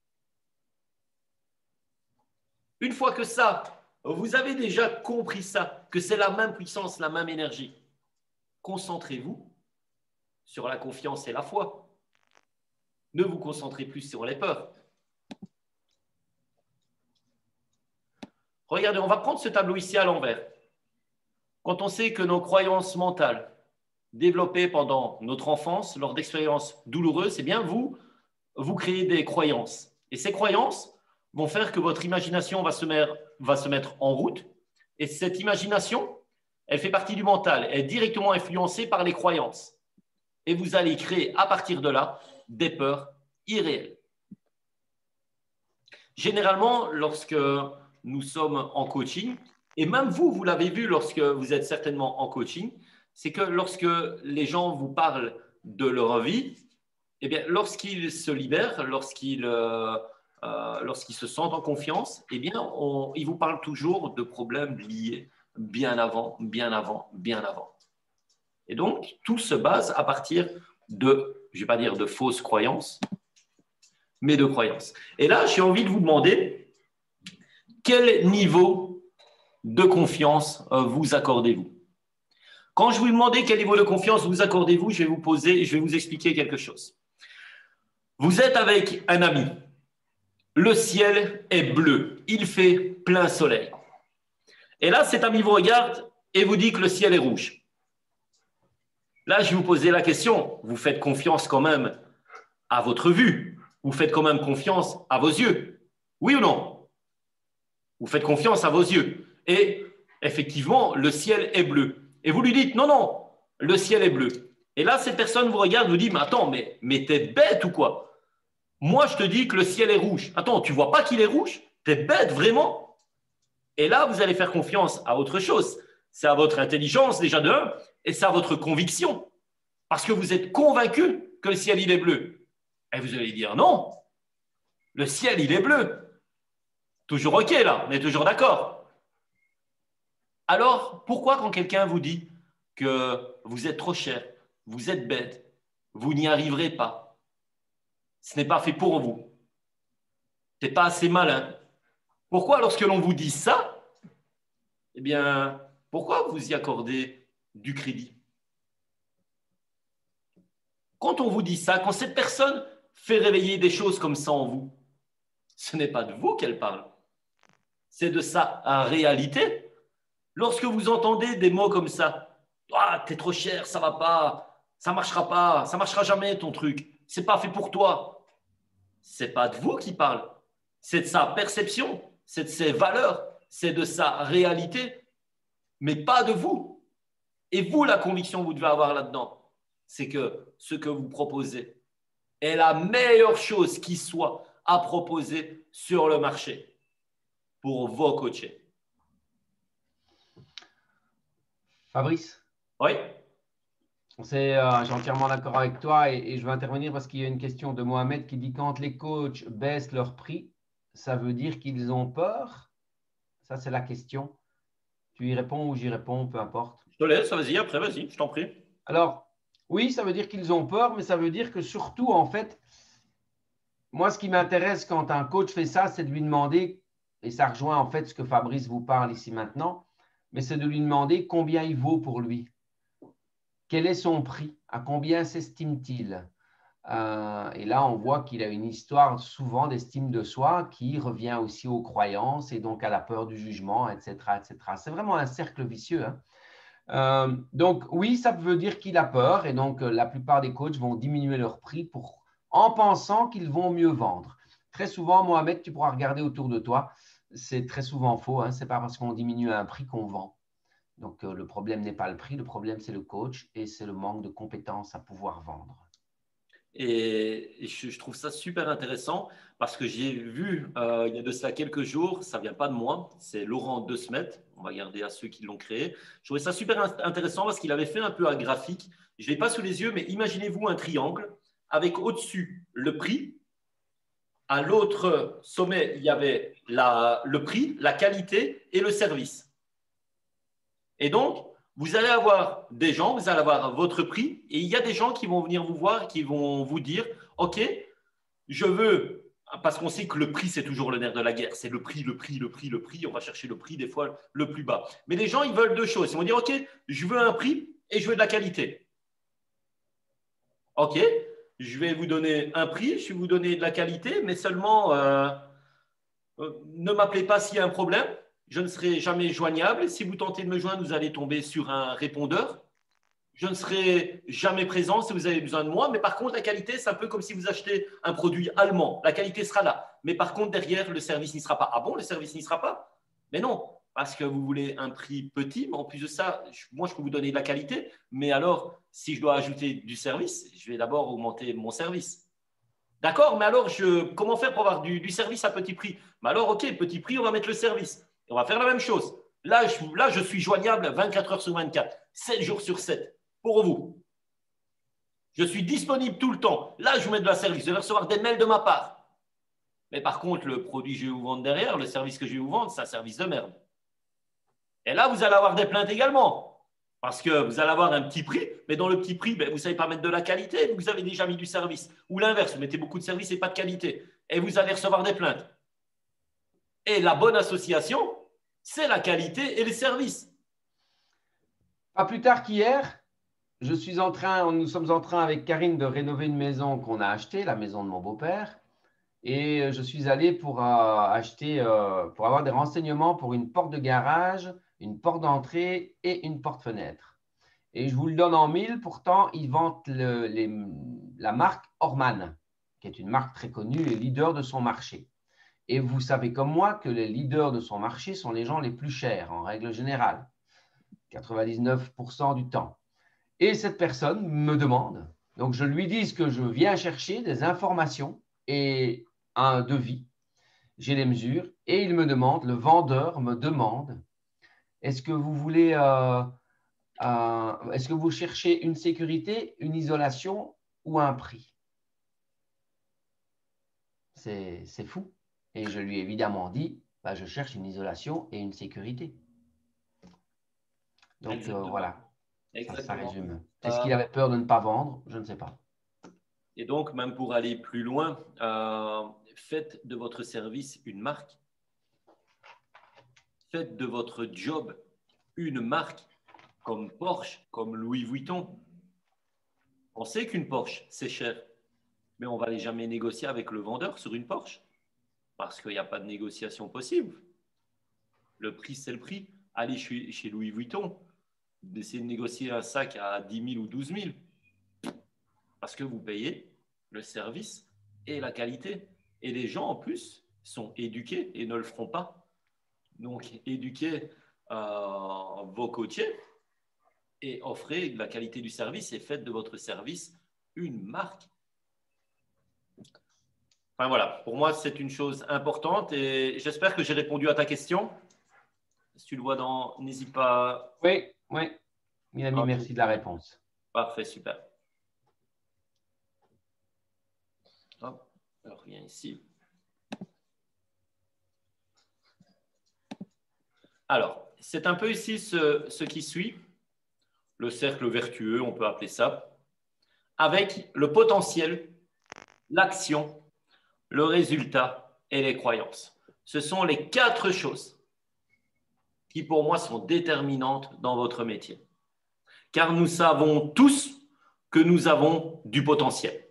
[SPEAKER 1] Une fois que ça, vous avez déjà compris ça, que c'est la même puissance, la même énergie, concentrez-vous sur la confiance et la foi. Ne vous concentrez plus sur les peurs. Regardez, on va prendre ce tableau ici à l'envers. Quand on sait que nos croyances mentales développées pendant notre enfance, lors d'expériences douloureuses, eh bien vous créez des croyances. Et ces croyances vont faire que votre imagination va se mettre en route. Et cette imagination, elle fait partie du mental, elle est directement influencée par les croyances. Et vous allez créer à partir de là des peurs irréelles. Généralement, lorsque nous sommes en coaching, et même vous, vous l'avez vu lorsque vous êtes certainement en coaching, c'est que lorsque les gens vous parlent de leur vie, eh bien, lorsqu'ils se libèrent, lorsqu'ils se sentent en confiance, eh bien, ils vous parlent toujours de problèmes liés bien avant, bien avant, bien avant. Et donc, tout se base à partir de, je ne vais pas dire de fausses croyances, mais de croyances. Et là, j'ai envie de vous demander, quel niveau de confiance vous accordez-vous? Quand je vous demande quel niveau de confiance vous accordez-vous, je vais vous expliquer quelque chose. Vous êtes avec un ami. Le ciel est bleu. Il fait plein soleil. Et là, cet ami vous regarde et vous dit que le ciel est rouge. Là, je vais vous poser la question. Vous faites confiance quand même à votre vue? Vous faites quand même confiance à vos yeux? Oui ou non? Vous faites confiance à vos yeux. Et effectivement, le ciel est bleu. Et vous lui dites, non, non, le ciel est bleu. Et là, cette personne vous regarde, vous dit, mais attends, mais t'es bête ou quoi? Moi, je te dis que le ciel est rouge. Attends, tu vois pas qu'il est rouge? T'es bête, vraiment? Et là, vous allez faire confiance à autre chose. C'est à votre intelligence, déjà de un, et c'est à votre conviction. Parce que vous êtes convaincu que le ciel, il est bleu. Et vous allez dire, non, le ciel, il est bleu. Toujours OK, là, on est toujours d'accord. Alors, pourquoi quand quelqu'un vous dit que vous êtes trop cher, vous êtes bête, vous n'y arriverez pas, ce n'est pas fait pour vous, ce n'est pas assez malin, pourquoi lorsque l'on vous dit ça, eh bien, pourquoi vous y accordez du crédit? Quand on vous dit ça, quand cette personne fait réveiller des choses comme ça en vous, ce n'est pas de vous qu'elle parle, c'est de sa réalité. Lorsque vous entendez des mots comme ça, ah, t'es trop cher, ça va pas, ça marchera jamais ton truc, c'est pas fait pour toi. C'est pas de vous qui parle, c'est de sa perception, c'est de ses valeurs, c'est de sa réalité, mais pas de vous. Et vous, la conviction que vous devez avoir là-dedans, c'est que ce que vous proposez est la meilleure chose qui soit à proposer sur le marché pour vos coachés.
[SPEAKER 2] Fabrice,
[SPEAKER 1] Oui.
[SPEAKER 2] je suis entièrement d'accord avec toi et je veux intervenir parce qu'il y a une question de Mohamed qui dit quand les coachs baissent leur prix, ça veut dire qu'ils ont peur? Ça, c'est la question. Tu y réponds ou j'y réponds, peu importe.
[SPEAKER 1] Je te laisse, vas-y, après, vas-y, je t'en prie.
[SPEAKER 2] Alors, oui, ça veut dire qu'ils ont peur, mais ça veut dire que surtout, en fait, moi, ce qui m'intéresse quand un coach fait ça, c'est de lui demander, et ça rejoint en fait ce que Fabrice vous parle ici maintenant, mais c'est de lui demander combien il vaut pour lui. Quel est son prix? À combien s'estime-t-il? Et là, on voit qu'il a une histoire souvent d'estime de soi qui revient aussi aux croyances et donc à la peur du jugement, etc., etc. C'est vraiment un cercle vicieux, hein. Donc, oui, ça veut dire qu'il a peur et donc la plupart des coachs vont diminuer leur prix en pensant qu'ils vont mieux vendre. Très souvent, Mohamed, tu pourras regarder autour de toi, c'est très souvent faux, hein. Ce n'est pas parce qu'on diminue un prix qu'on vend. Donc, le problème n'est pas le prix, le problème, c'est le coach et c'est le manque de compétences à pouvoir vendre.
[SPEAKER 1] Et je trouve ça super intéressant parce que j'ai vu il y a de cela quelques jours, ça ne vient pas de moi, c'est Laurent De Smet, on va garder à ceux qui l'ont créé. Je trouvais ça super intéressant parce qu'il avait fait un peu un graphique. Je ne l'ai pas sous les yeux, mais imaginez-vous un triangle avec au-dessus le prix. À l'autre sommet, il y avait le prix, la qualité et le service. Et donc, vous allez avoir des gens, vous allez avoir votre prix, et il y a des gens qui vont venir vous voir, qui vont vous dire, OK, je veux, parce qu'on sait que le prix, c'est toujours le nerf de la guerre, c'est le prix, le prix, le prix, le prix, on va chercher le prix des fois le plus bas. Mais les gens, ils veulent deux choses. Ils vont dire, OK, je veux un prix et je veux de la qualité. OK, je vais vous donner un prix, je vais vous donner de la qualité, mais seulement ne m'appelez pas s'il y a un problème. Je ne serai jamais joignable. Si vous tentez de me joindre, vous allez tomber sur un répondeur. Je ne serai jamais présent si vous avez besoin de moi. Mais par contre, la qualité, c'est un peu comme si vous achetez un produit allemand. La qualité sera là. Mais par contre, derrière, le service n'y sera pas. Ah bon, le service n'y sera pas? Mais non, parce que vous voulez un prix petit. Mais en plus de ça, moi, je peux vous donner de la qualité. Mais alors, si je dois ajouter du service, je vais d'abord augmenter mon service. D'accord, mais alors, comment faire pour avoir du service à petit prix? Mais alors, OK, petit prix, on va mettre le service. On va faire la même chose. Là, je suis joignable 24 heures sur 24, 7 jours sur 7, pour vous. Je suis disponible tout le temps. Là, je vous mets de la service. Vous allez recevoir des mails de ma part. Mais par contre, le produit que je vais vous vendre derrière, le service que je vais vous vendre, c'est un service de merde. Et là, vous allez avoir des plaintes également. Parce que vous allez avoir un petit prix, mais dans le petit prix, vous ne savez pas mettre de la qualité, vous avez déjà mis du service. Ou l'inverse, vous mettez beaucoup de service et pas de qualité. Et vous allez recevoir des plaintes. Et la bonne association, c'est la qualité et les services.
[SPEAKER 2] Pas plus tard qu'hier, nous sommes en train avec Karine de rénover une maison qu'on a achetée, la maison de mon beau-père. Et je suis allé pour pour avoir des renseignements pour une porte de garage, une porte d'entrée et une porte-fenêtre. Et je vous le donne en mille, pourtant, ils vendent la marque Orman, qui est une marque très connue et leader de son marché. Et vous savez comme moi que les leaders de son marché sont les gens les plus chers, en règle générale, 99% du temps. Et cette personne me demande, donc je lui dis que je viens chercher des informations et un devis, j'ai les mesures, et il me demande, le vendeur me demande, est-ce que vous voulez, est-ce que vous cherchez une sécurité, une isolation ou un prix? C'est fou. Et je lui ai évidemment dit, bah, je cherche une isolation et une sécurité. Donc voilà, ça
[SPEAKER 1] Exactement.
[SPEAKER 2] résume. Est-ce qu'il avait peur de ne pas vendre? Je ne sais pas.
[SPEAKER 1] Et donc, même pour aller plus loin, faites de votre service une marque. Faites de votre job une marque, comme Porsche, comme Louis Vuitton. On sait qu'une Porsche, c'est cher, mais on ne va aller jamais négocier avec le vendeur sur une Porsche parce qu'il n'y a pas de négociation possible. Le prix, c'est le prix. Allez chez Louis Vuitton, d'essayer de négocier un sac à 10 000 ou 12 000 parce que vous payez le service et la qualité. Et les gens, en plus, sont éduqués et ne le feront pas. Donc, éduquez vos coachés et offrez la qualité du service et faites de votre service une marque. Enfin voilà, pour moi, c'est une chose importante et j'espère que j'ai répondu à ta question. Si tu le vois n'hésite pas.
[SPEAKER 2] Oui, oui. Milami, merci de la réponse.
[SPEAKER 1] Parfait, super. Hop, alors, rien ici. Alors, c'est un peu ici ce qui suit, le cercle vertueux, on peut appeler ça, avec le potentiel, l'action, le résultat et les croyances. Ce sont les 4 choses qui, pour moi, sont déterminantes dans votre métier. Car nous savons tous que nous avons du potentiel.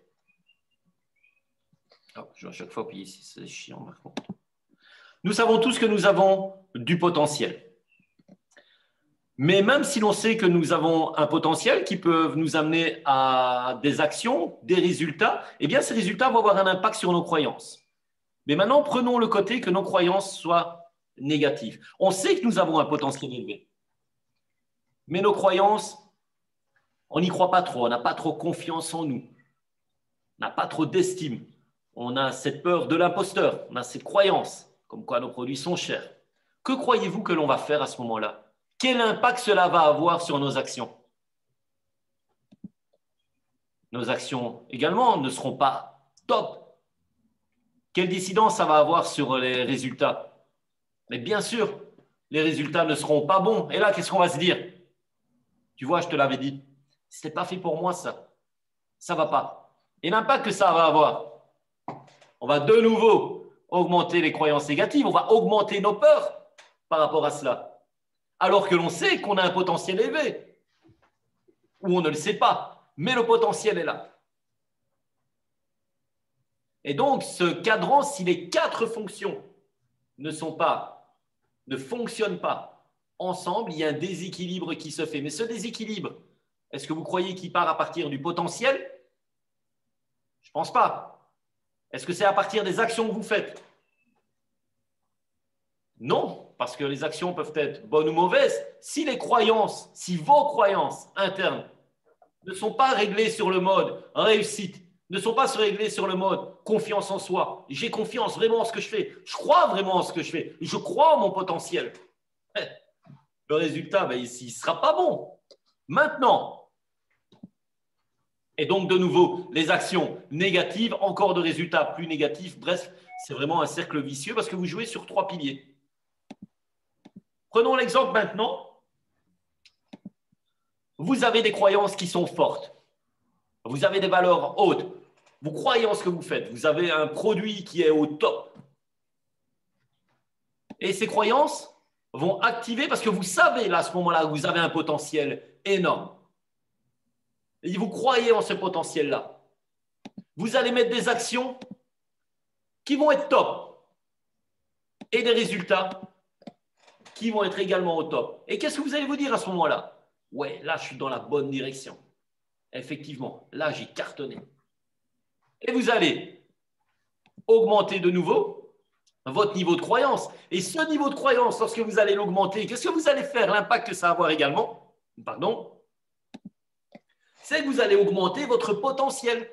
[SPEAKER 1] Oh, je vais à chaque fois appuyer ici, c'est chiant maintenant. Nous savons tous que nous avons du potentiel. Mais même si l'on sait que nous avons un potentiel qui peut nous amener à des actions, des résultats, eh bien ces résultats vont avoir un impact sur nos croyances. Mais maintenant, prenons le côté que nos croyances soient négatives. On sait que nous avons un potentiel élevé. Mais nos croyances, on n'y croit pas trop, on n'a pas trop confiance en nous, on n'a pas trop d'estime. On a cette peur de l'imposteur, on a cette croyance, comme quoi nos produits sont chers. Que croyez-vous que l'on va faire à ce moment-là? Quel impact cela va avoir sur nos actions? Nos actions également ne seront pas top. Quelle dissidence ça va avoir sur les résultats? Mais bien sûr, les résultats ne seront pas bons. Et là, qu'est-ce qu'on va se dire? Tu vois, je te l'avais dit. Ce n'est pas fait pour moi, ça. Ça ne va pas. Et l'impact que ça va avoir, on va de nouveau augmenter les croyances négatives, on va augmenter nos peurs par rapport à cela. Alors que l'on sait qu'on a un potentiel élevé, ou on ne le sait pas, mais le potentiel est là. Et donc, ce cadran, si les 4 fonctions ne fonctionnent pas ensemble, il y a un déséquilibre qui se fait. Mais ce déséquilibre, est-ce que vous croyez qu'il part à partir du potentiel? Je ne pense pas. Est-ce que c'est à partir des actions que vous faites? Non, parce que les actions peuvent être bonnes ou mauvaises. Si vos croyances internes ne sont pas réglées sur le mode réussite, ne sont pas réglées sur le mode confiance en soi, j'ai confiance vraiment en ce que je fais, je crois vraiment en ce que je fais, je crois en mon potentiel, le résultat, il ne sera pas bon. Maintenant, et donc de nouveau, les actions négatives, encore de résultats plus négatifs, bref, c'est vraiment un cercle vicieux parce que vous jouez sur 3 piliers. Prenons l'exemple maintenant. Vous avez des croyances qui sont fortes. Vous avez des valeurs hautes. Vous croyez en ce que vous faites. Vous avez un produit qui est au top. Et ces croyances vont activer parce que vous savez là, à ce moment-là, que vous avez un potentiel énorme. Et vous croyez en ce potentiel-là. Vous allez mettre des actions qui vont être top et des résultats qui vont être également au top. Et qu'est-ce que vous allez vous dire à ce moment-là? Ouais, là, je suis dans la bonne direction. Effectivement, là, j'ai cartonné. Et vous allez augmenter de nouveau votre niveau de croyance. Et ce niveau de croyance, lorsque vous allez l'augmenter, qu'est-ce que vous allez faire? L'impact que ça va avoir également, c'est que vous allez augmenter votre potentiel.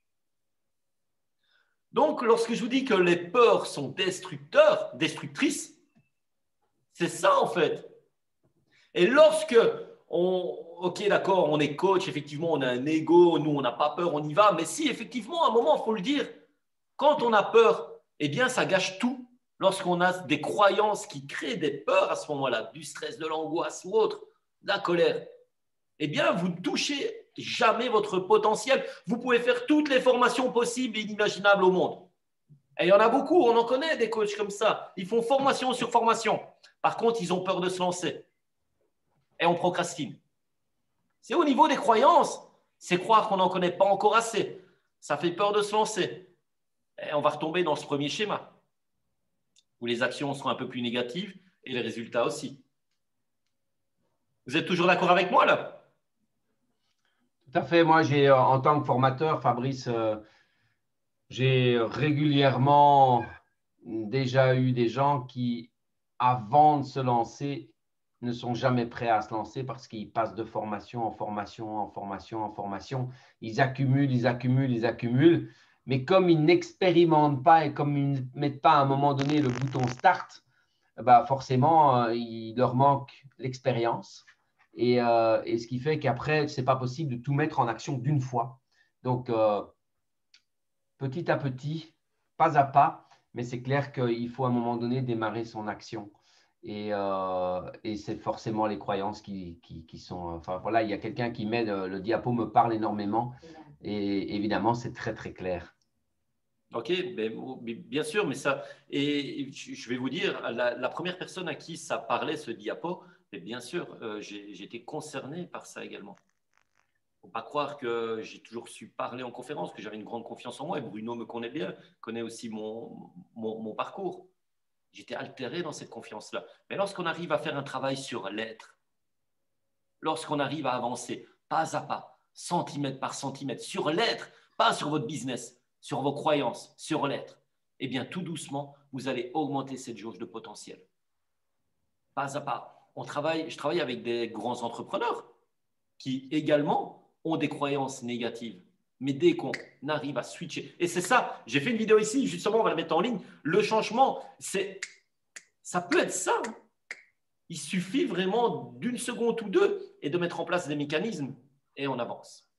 [SPEAKER 1] Donc, lorsque je vous dis que les peurs sont destructrices, c'est ça en fait. Et lorsque ok, d'accord, on est coach, effectivement, on a un ego, nous, on n'a pas peur, on y va. Mais si, effectivement, à un moment, il faut le dire, quand on a peur, eh bien, ça gâche tout. Lorsqu'on a des croyances qui créent des peurs à ce moment-là, du stress, de l'angoisse ou autre, de la colère, eh bien, vous ne touchez jamais votre potentiel. Vous pouvez faire toutes les formations possibles et inimaginables au monde. Et il y en a beaucoup, on en connaît des coachs comme ça. Ils font formation sur formation. Par contre, ils ont peur de se lancer. Et on procrastine. C'est au niveau des croyances. C'est croire qu'on n'en connaît pas encore assez. Ça fait peur de se lancer. Et on va retomber dans ce premier schéma, où les actions seront un peu plus négatives et les résultats aussi. Vous êtes toujours d'accord avec moi là?
[SPEAKER 2] Tout à fait. Moi, en tant que formateur, Fabrice, j'ai régulièrement déjà eu des gens qui, avant de se lancer, ne sont jamais prêts à se lancer parce qu'ils passent de formation en formation, en formation, en formation. Ils accumulent, ils accumulent, ils accumulent. Mais comme ils n'expérimentent pas et comme ils ne mettent pas à un moment donné le bouton start, forcément, il leur manque l'expérience. Et ce qui fait qu'après, ce n'est pas possible de tout mettre en action d'une fois. Donc, petit à petit, pas à pas, mais c'est clair qu'il faut à un moment donné démarrer son action. Et c'est forcément les croyances qui sont… Enfin, voilà, il y a quelqu'un qui met le diapo me parle énormément. Et évidemment, c'est très, très clair.
[SPEAKER 1] Ok, mais bien sûr, mais ça, et je vais vous dire, la première personne à qui ça parlait, ce diapo, mais bien sûr, j'ai été concerné par ça également. Il ne faut pas croire que j'ai toujours su parler en conférence, que j'avais une grande confiance en moi, et Bruno me connaît bien, connaît aussi mon parcours. J'étais altéré dans cette confiance-là. Mais lorsqu'on arrive à faire un travail sur l'être, lorsqu'on arrive à avancer pas à pas, centimètre par centimètre, sur l'être, pas sur votre business, sur vos croyances, sur l'être, eh bien, tout doucement, vous allez augmenter cette jauge de potentiel. Pas à pas. Je travaille avec des grands entrepreneurs qui également ont des croyances négatives. Mais dès qu'on arrive à switcher, et c'est ça, j'ai fait une vidéo ici, justement, on va la mettre en ligne, le changement, ça peut être ça. Il suffit vraiment d'une seconde ou deux et de mettre en place des mécanismes et on avance.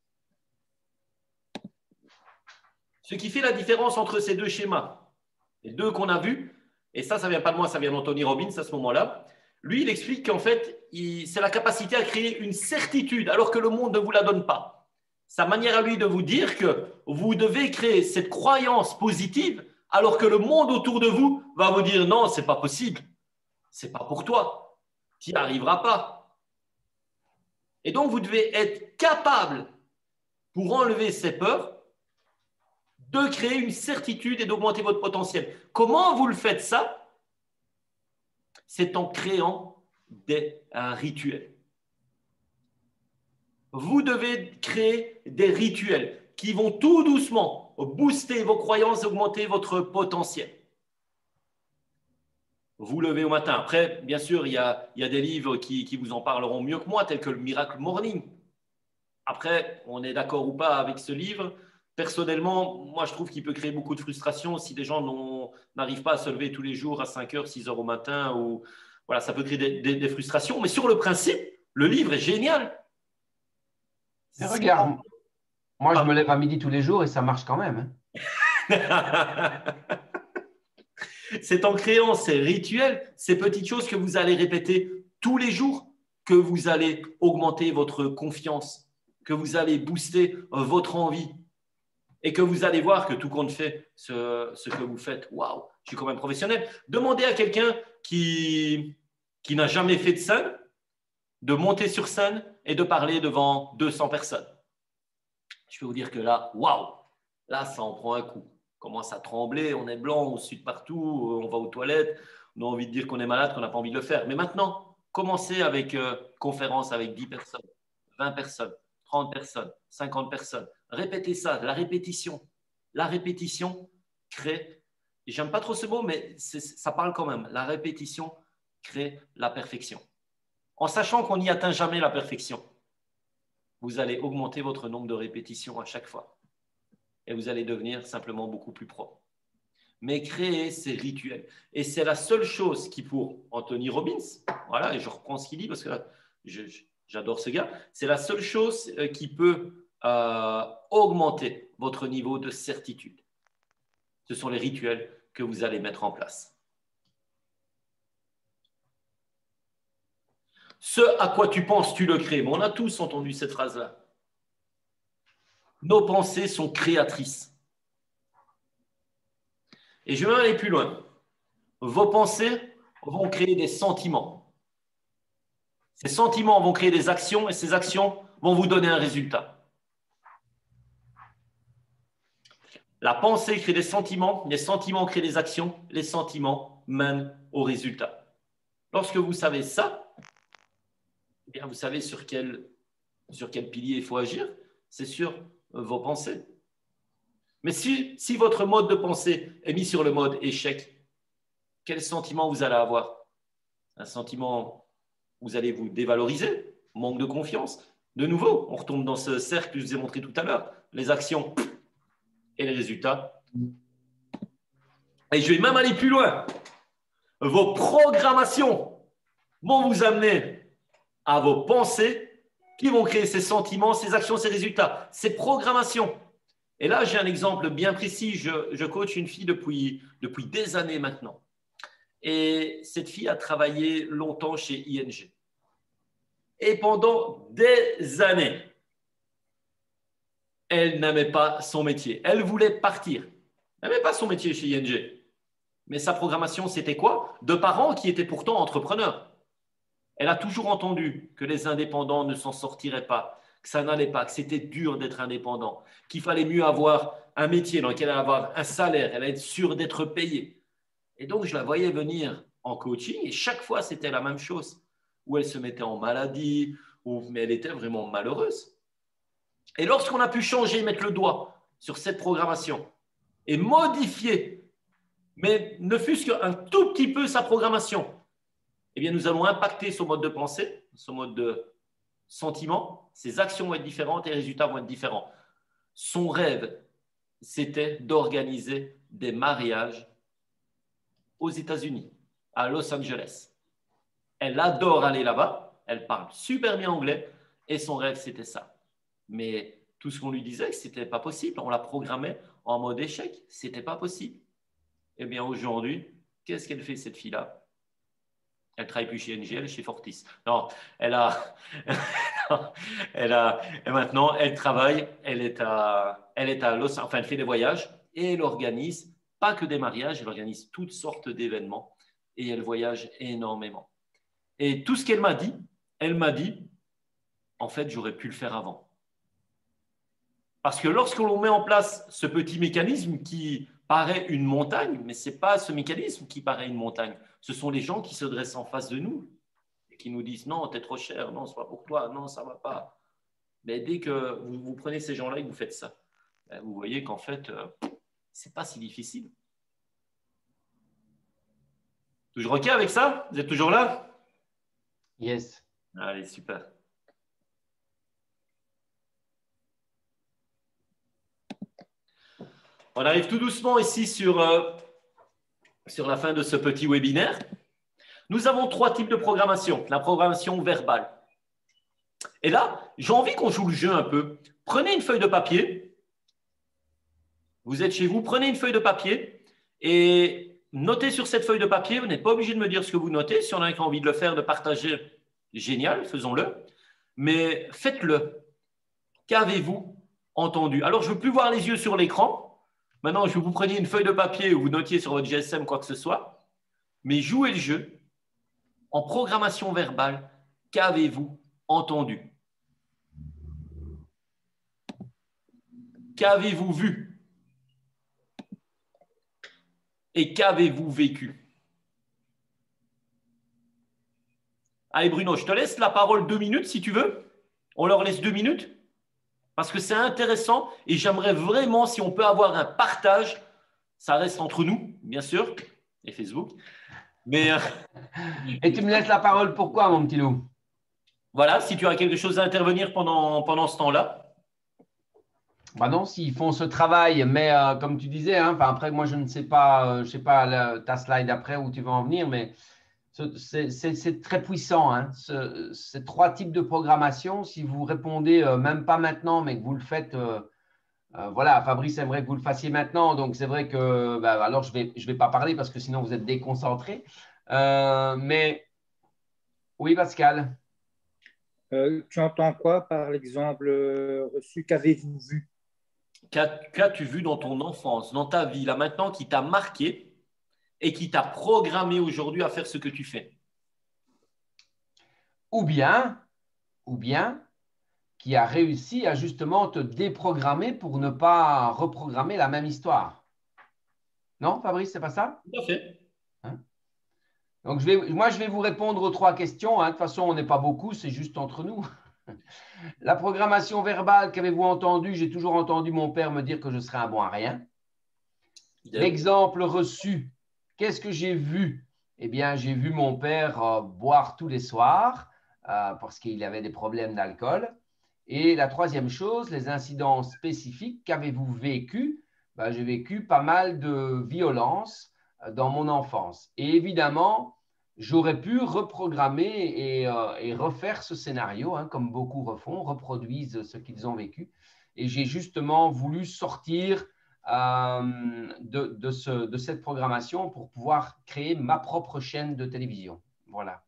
[SPEAKER 1] Ce qui fait la différence entre ces deux schémas, les deux qu'on a vus, et ça ne vient pas de moi, ça vient d'Anthony Robbins à ce moment-là, lui, il explique qu'en fait, c'est la capacité à créer une certitude alors que le monde ne vous la donne pas. Sa manière à lui de vous dire que vous devez créer cette croyance positive alors que le monde autour de vous va vous dire non, ce n'est pas possible, ce n'est pas pour toi, tu n'y arriveras pas. Et donc, vous devez être capable, pour enlever ces peurs, de créer une certitude et d'augmenter votre potentiel. Comment vous le faites ça? C'est en créant des rituels. Vous devez créer des rituels qui vont tout doucement booster vos croyances, augmenter votre potentiel. Vous levez au matin. Après, bien sûr, il y a des livres qui vous en parleront mieux que moi, tels que le Miracle Morning. Après, on est d'accord ou pas avec ce livre. Personnellement, moi, je trouve qu'il peut créer beaucoup de frustration si des gens n'arrivent pas à se lever tous les jours à 5 heures, 6 heures au matin. Ou, voilà, ça peut créer des frustrations. Mais sur le principe, le livre est génial.
[SPEAKER 2] Mais regarde, moi, je me lève à midi tous les jours et ça marche quand même.
[SPEAKER 1] C'est en créant ces rituels, ces petites choses que vous allez répéter tous les jours, que vous allez augmenter votre confiance, que vous allez booster votre envie et que vous allez voir que tout compte fait ce que vous faites. Waouh, je suis quand même professionnel. Demandez à quelqu'un qui n'a jamais fait de scène de monter sur scène et de parler devant 200 personnes. Je peux vous dire que là, waouh, là, ça en prend un coup. On commence à trembler, on est blanc, on suit partout, on va aux toilettes, on a envie de dire qu'on est malade, qu'on n'a pas envie de le faire. Mais maintenant, commencez avec conférence avec 10 personnes, 20 personnes, 30 personnes, 50 personnes. Répétez ça, la répétition. La répétition crée, et j'aime pas trop ce mot, mais ça parle quand même. La répétition crée la perfection. En sachant qu'on n'y atteint jamais la perfection, vous allez augmenter votre nombre de répétitions à chaque fois. Et vous allez devenir simplement beaucoup plus pro. Mais créer ces rituels. Et c'est la seule chose qui, pour Anthony Robbins, voilà, et je reprends ce qu'il dit parce que là, j'adore ce gars, c'est la seule chose qui peut augmenter votre niveau de certitude. Ce sont les rituels que vous allez mettre en place. Ce à quoi tu penses, tu le crées. Mais on a tous entendu cette phrase-là. Nos pensées sont créatrices. Et je vais aller plus loin. Vos pensées vont créer des sentiments. Ces sentiments vont créer des actions et ces actions vont vous donner un résultat. La pensée crée des sentiments, les sentiments créent des actions, les sentiments mènent au résultat. Lorsque vous savez ça, eh bien vous savez sur quel pilier il faut agir, c'est sur vos pensées. Mais si votre mode de pensée est mis sur le mode échec, quel sentiment vous allez avoir? Un sentiment, vous allez vous dévaloriser, manque de confiance. De nouveau, on retombe dans ce cercle que je vous ai montré tout à l'heure, les actions et les résultats. Et je vais même aller plus loin. Vos programmations vont vous amener à vos pensées qui vont créer ces sentiments, ces actions, ces résultats, ces programmations. Et là, j'ai un exemple bien précis. Je coach une fille depuis des années maintenant. Et cette fille a travaillé longtemps chez ING. Et pendant des années, elle n'aimait pas son métier. Elle voulait partir. Elle n'aimait pas son métier chez ING. Mais sa programmation, c'était quoi? De parents qui étaient pourtant entrepreneurs. Elle a toujours entendu que les indépendants ne s'en sortiraient pas, que ça n'allait pas, que c'était dur d'être indépendant, qu'il fallait mieux avoir un métier dans lequel elle allait avoir un salaire, elle allait être sûre d'être payée. Et donc, je la voyais venir en coaching et chaque fois, c'était la même chose, où elle se mettait en maladie, mais elle était vraiment malheureuse. Et lorsqu'on a pu changer, mettre le doigt sur cette programmation et modifier, mais ne fût-ce qu'un tout petit peu sa programmation, eh bien, nous allons impacter son mode de pensée, son mode de sentiment, ses actions vont être différentes et les résultats vont être différents. Son rêve, c'était d'organiser des mariages aux États-Unis, à Los Angeles. Elle adore aller là-bas, elle parle super bien anglais et son rêve, c'était ça. Mais tout ce qu'on lui disait, ce n'était pas possible. On la programmait en mode échec, ce n'était pas possible. Eh bien, aujourd'hui, qu'est-ce qu'elle fait, cette fille-là? Elle ne travaille plus chez ING, elle est chez Fortis. Non, elle a, et maintenant, elle travaille, elle est à Los, enfin, elle fait des voyages et elle organise pas que des mariages, elle organise toutes sortes d'événements et elle voyage énormément. Et tout ce qu'elle m'a dit, en fait, j'aurais pu le faire avant. Parce que lorsque l'on met en place ce petit mécanisme qui paraît une montagne, mais ce n'est pas ce mécanisme qui paraît une montagne. Ce sont les gens qui se dressent en face de nous et qui nous disent « Non, tu es trop cher, non, ce n'est pas pour toi, non, ça ne va pas ». Mais dès que vous prenez ces gens-là et que vous faites ça, vous voyez qu'en fait, ce n'est pas si difficile. Toujours OK avec ça? Vous êtes toujours là?
[SPEAKER 2] Yes.
[SPEAKER 1] Allez, super. On arrive tout doucement ici sur la fin de ce petit webinaire. Nous avons 3 types de programmation. La programmation verbale. Et là, j'ai envie qu'on joue le jeu un peu. Prenez une feuille de papier. Vous êtes chez vous, prenez une feuille de papier et notez sur cette feuille de papier. Vous n'êtes pas obligé de me dire ce que vous notez. Si on a envie de le faire, de partager, génial, faisons-le. Mais faites-le. Qu'avez-vous entendu? Alors, je ne veux plus voir les yeux sur l'écran. Maintenant, je veux que vous preniez une feuille de papier ou vous notiez sur votre GSM quoi que ce soit. Mais jouez le jeu en programmation verbale. Qu'avez-vous entendu? Qu'avez-vous vu? Et qu'avez-vous vécu? Allez Bruno, je te laisse la parole 2 minutes si tu veux. On leur laisse 2 minutes parce que c'est intéressant et j'aimerais vraiment si on peut avoir un partage. Ça reste entre nous, bien sûr, et Facebook. Mais
[SPEAKER 2] et tu me laisses la parole pourquoi, mon petit loup?
[SPEAKER 1] Voilà, si tu as quelque chose à intervenir pendant ce temps-là.
[SPEAKER 2] Bah non, s'ils font ce travail, mais comme tu disais, hein, après, moi, je ne sais pas, ta slide après où tu vas en venir, mais c'est très puissant. Hein, ces 3 types de programmation, si vous répondez même pas maintenant, mais que vous le faites, voilà, Fabrice aimerait que vous le fassiez maintenant, donc c'est vrai que, alors je vais pas parler parce que sinon vous êtes déconcentré. Mais oui, Pascal.
[SPEAKER 3] Tu entends quoi par l'exemple reçu? Qu'avez-vous vu?
[SPEAKER 1] Qu'as-tu vu dans ton enfance, dans ta vie, là maintenant, qui t'a marqué et qui t'a programmé aujourd'hui à faire ce que tu fais?
[SPEAKER 2] Ou bien, qui a réussi à justement te déprogrammer pour ne pas reprogrammer la même histoire. Non, Fabrice, c'est pas ça?
[SPEAKER 1] Tout à fait.
[SPEAKER 2] Hein? Donc, je vais vous répondre aux 3 questions. Hein. De toute façon, on n'est pas beaucoup, c'est juste entre nous. La programmation verbale, qu'avez-vous entendu? J'ai toujours entendu mon père me dire que je serais un bon à rien. L'exemple reçu, qu'est-ce que j'ai vu? Eh bien, j'ai vu mon père boire tous les soirs parce qu'il avait des problèmes d'alcool. Et la 3e chose, les incidents spécifiques, qu'avez-vous vécu? J'ai vécu pas mal de violences dans mon enfance. Et évidemment, j'aurais pu reprogrammer et refaire ce scénario, hein, comme beaucoup refont, reproduisent ce qu'ils ont vécu. Et j'ai justement voulu sortir de cette programmation pour pouvoir créer ma propre chaîne de télévision. Voilà.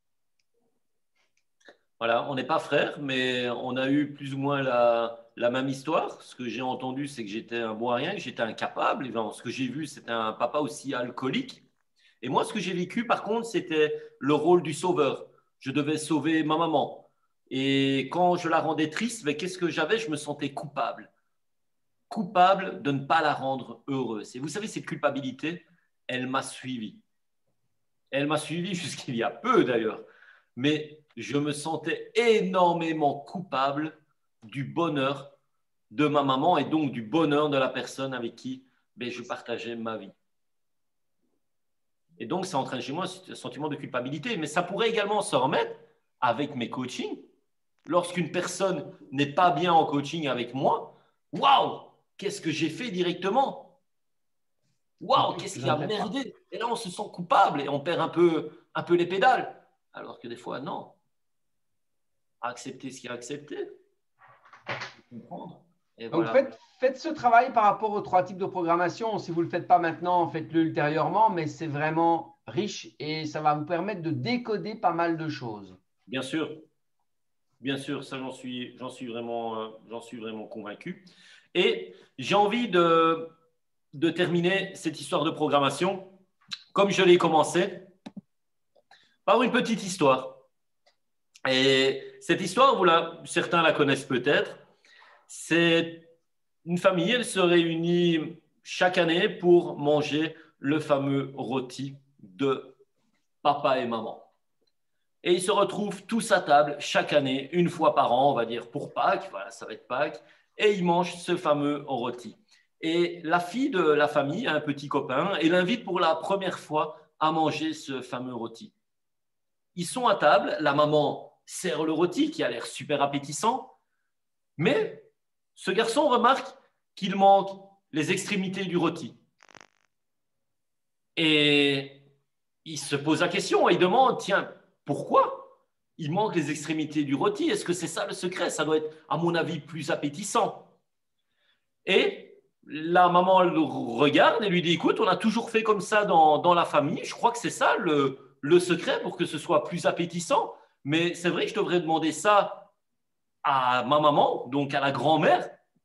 [SPEAKER 1] Voilà, on n'est pas frères, mais on a eu plus ou moins la même histoire. Ce que j'ai entendu, c'est que j'étais un bon à rien, que j'étais incapable. Et ce que j'ai vu, c'était un papa aussi alcoolique. Et moi, ce que j'ai vécu, par contre, c'était le rôle du sauveur. Je devais sauver ma maman. Et quand je la rendais triste, mais qu'est-ce que j'avais? Je me sentais coupable. Coupable de ne pas la rendre heureuse. Et vous savez, cette culpabilité, elle m'a suivi. Elle m'a suivi jusqu'il y a peu d'ailleurs. Mais je me sentais énormément coupable du bonheur de ma maman et donc du bonheur de la personne avec qui je partageais ma vie. Et donc, ça entraîne chez moi un sentiment de culpabilité. Mais ça pourrait également se remettre avec mes coachings. Lorsqu'une personne n'est pas bien en coaching avec moi, waouh, qu'est-ce que j'ai fait directement? Waouh, qu'est-ce qui a merdé? Et là, on se sent coupable et on perd un peu les pédales. Alors que des fois, non. Accepter ce qui est accepté. Comprendre. Et
[SPEAKER 2] donc,
[SPEAKER 1] voilà.
[SPEAKER 2] faites ce travail par rapport aux 3 types de programmation. Si vous ne le faites pas maintenant, faites-le ultérieurement, mais c'est vraiment riche et ça va vous permettre de décoder pas mal de choses.
[SPEAKER 1] Bien sûr, ça j'en suis vraiment convaincu. Et j'ai envie de terminer cette histoire de programmation, comme je l'ai commencé, par une petite histoire. Et cette histoire, certains la connaissent peut-être. C'est une famille, elle se réunit chaque année pour manger le fameux rôti de papa et maman. Et ils se retrouvent tous à table chaque année, une fois par an, on va dire pour Pâques, voilà, ça va être Pâques, et ils mangent ce fameux rôti. Et la fille de la famille a un petit copain et l'invite pour la première fois à manger ce fameux rôti. Ils sont à table, la maman sert le rôti qui a l'air super appétissant, mais ce garçon remarque qu'il manque les extrémités du rôti. Et il se pose la question et il demande, tiens, pourquoi il manque les extrémités du rôti? Est-ce que c'est ça le secret? Ça doit être, à mon avis, plus appétissant. Et la maman le regarde et lui dit, écoute, on a toujours fait comme ça dans la famille. Je crois que c'est ça le secret pour que ce soit plus appétissant. Mais c'est vrai que je devrais demander ça à ma maman, donc à la grand-mère.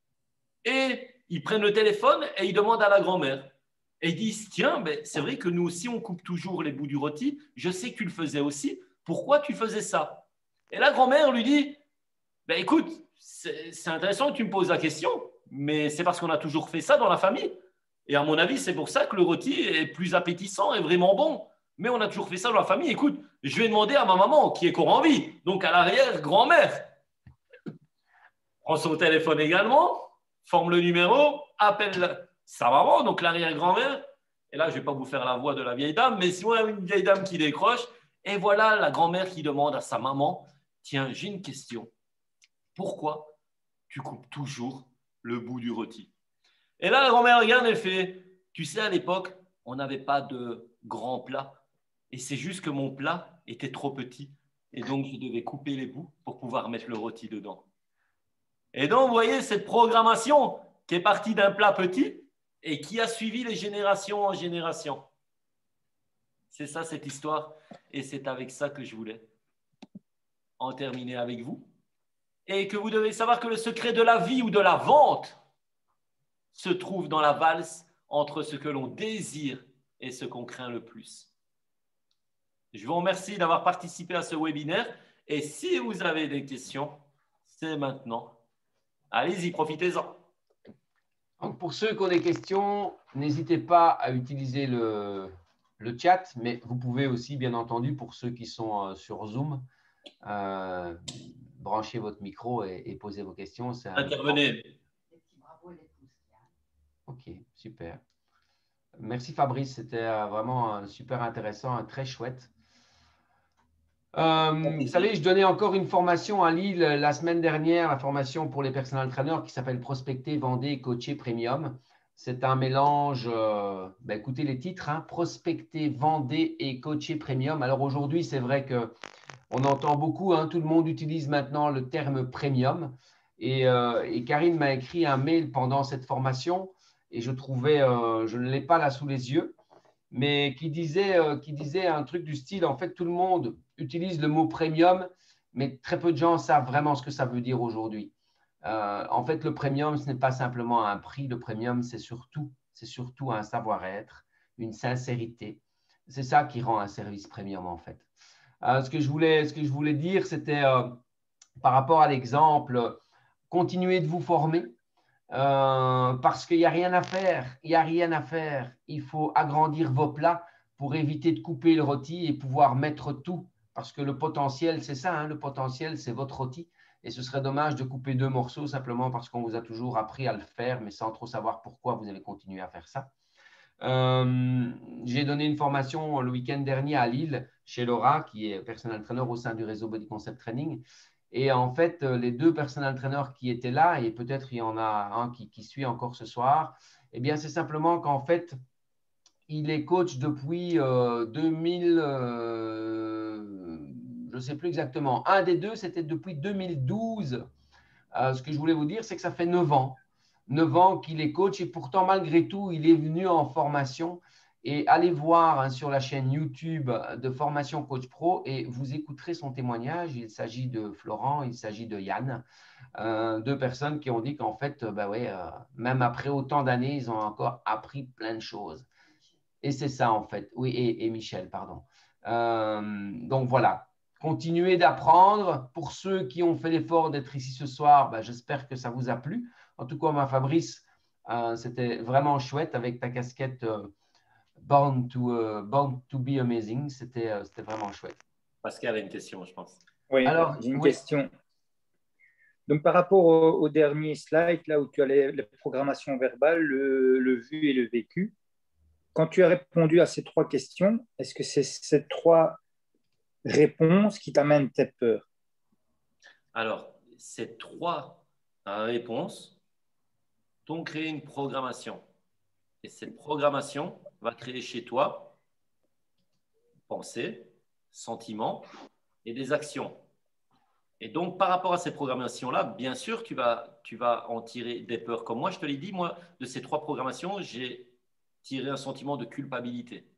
[SPEAKER 1] Et ils prennent le téléphone et ils demandent à la grand-mère. Et ils disent, tiens, c'est vrai que nous aussi, on coupe toujours les bouts du rôti. Je sais que tu le faisais aussi. Pourquoi tu faisais ça? Et la grand-mère lui dit, écoute, c'est intéressant que tu me poses la question, mais c'est parce qu'on a toujours fait ça dans la famille. Et à mon avis, c'est pour ça que le rôti est plus appétissant et vraiment bon. Mais on a toujours fait ça dans la famille. Écoute, je vais demander à ma maman, qui est encore en vie, donc à l'arrière-grand-mère. Prend son téléphone également, forme le numéro, appelle sa maman, donc l'arrière-grand-mère. Et là, je ne vais pas vous faire la voix de la vieille dame, mais si on a une vieille dame qui décroche, et voilà la grand-mère qui demande à sa maman, tiens, j'ai une question. Pourquoi tu coupes toujours le bout du rôti? Et là, la grand-mère regarde et fait, tu sais, à l'époque, on n'avait pas de grand plat. Et c'est juste que mon plat était trop petit. Et donc, je devais couper les bouts pour pouvoir mettre le rôti dedans. Et donc, vous voyez, cette programmation qui est partie d'un plat petit et qui a suivi les générations en génération. C'est ça, cette histoire. Et c'est avec ça que je voulais en terminer avec vous. Et que vous devez savoir que le secret de la vie ou de la vente se trouve dans la valse entre ce que l'on désire et ce qu'on craint le plus. Je vous remercie d'avoir participé à ce webinaire. Et si vous avez des questions, c'est maintenant. Allez-y, profitez-en.
[SPEAKER 2] Donc pour ceux qui ont des questions, n'hésitez pas à utiliser le chat, mais vous pouvez aussi, bien entendu, pour ceux qui sont sur Zoom, brancher votre micro et poser vos questions.
[SPEAKER 1] Intervenez.
[SPEAKER 2] Ok, super. Merci Fabrice, c'était vraiment super intéressant et très chouette. Vous savez, je donnais encore une formation à Lille la semaine dernière, la formation pour les personal trainers qui s'appelle Prospecter, Vender, Coacher Premium. C'est un mélange, écoutez les titres, hein, Prospecter, Vender et Coacher Premium. Alors aujourd'hui, c'est vrai qu'on entend beaucoup, hein, tout le monde utilise maintenant le terme Premium. Et Karine m'a écrit un mail pendant cette formation et je trouvais, je ne l'ai pas là sous les yeux, mais qui disait un truc du style, en fait, tout le monde utilise le mot premium, mais très peu de gens savent vraiment ce que ça veut dire aujourd'hui. En fait, le premium, ce n'est pas simplement un prix. Le premium, c'est surtout un savoir-être, une sincérité. C'est ça qui rend un service premium, en fait. Ce que je voulais dire, c'était par rapport à l'exemple, continuez de vous former parce qu'il n'y a rien à faire. Il n'y a rien à faire. Il faut agrandir vos plats pour éviter de couper le rôti et pouvoir mettre tout. Parce que le potentiel, c'est ça, hein, le potentiel, c'est votre rôti. Et ce serait dommage de couper 2 morceaux simplement parce qu'on vous a toujours appris à le faire, mais sans trop savoir pourquoi vous allez continuer à faire ça. J'ai donné une formation le week-end dernier à Lille, chez Laura, qui est personnel trainer au sein du réseau Body Concept Training. Et en fait, les 2 personnel trainers qui étaient là, et peut-être il y en a un qui suit encore ce soir, eh bien, c'est simplement qu'en fait, il est coach depuis 2000, je ne sais plus exactement. Un des 2, c'était depuis 2012. Ce que je voulais vous dire, c'est que ça fait 9 ans. 9 ans qu'il est coach et pourtant, malgré tout, il est venu en formation. Et allez voir hein, sur la chaîne YouTube de Formation Coach Pro et vous écouterez son témoignage. Il s'agit de Florent, il s'agit de Yann, 2 personnes qui ont dit qu'en fait, même après autant d'années, ils ont encore appris plein de choses. Et c'est ça, en fait. Oui, et Michel, pardon. Donc voilà, continuez d'apprendre. Pour ceux qui ont fait l'effort d'être ici ce soir, j'espère que ça vous a plu. En tout cas, Fabrice, c'était vraiment chouette avec ta casquette Born to be Amazing. C'était vraiment chouette.
[SPEAKER 1] Pascal a une question, je pense.
[SPEAKER 3] Oui, j'ai une question. Donc, par rapport au dernier slide, là où tu as les programmations verbales, le vu et le vécu, quand tu as répondu à ces 3 questions, est-ce que c'est ces 3 réponses qui t'amènent tes peurs?
[SPEAKER 1] Alors, ces 3 réponses t'ont créé une programmation. Et cette programmation va créer chez toi pensées, sentiments et des actions. Et donc, par rapport à ces programmations-là, bien sûr, tu vas en tirer des peurs. Comme moi, je te l'ai dit, moi, de ces 3 programmations, j'ai tiré un sentiment de culpabilité.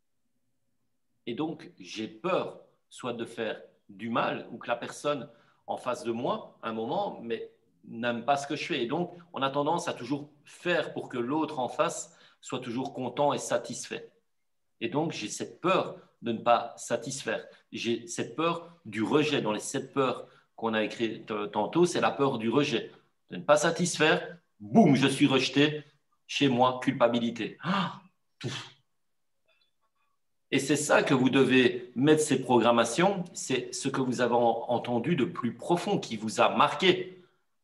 [SPEAKER 1] Et donc, j'ai peur soit de faire du mal ou que la personne en face de moi, à un moment, mais n'aime pas ce que je fais. Et donc, on a tendance à toujours faire pour que l'autre en face soit toujours content et satisfait. Et donc, j'ai cette peur de ne pas satisfaire. J'ai cette peur du rejet. Dans les 7 peurs qu'on a écrites tantôt, c'est la peur du rejet. De ne pas satisfaire, boum, je suis rejeté. Chez moi, culpabilité. Et c'est ça que vous devez mettre ces programmations, c'est ce que vous avez entendu de plus profond, qui vous a marqué.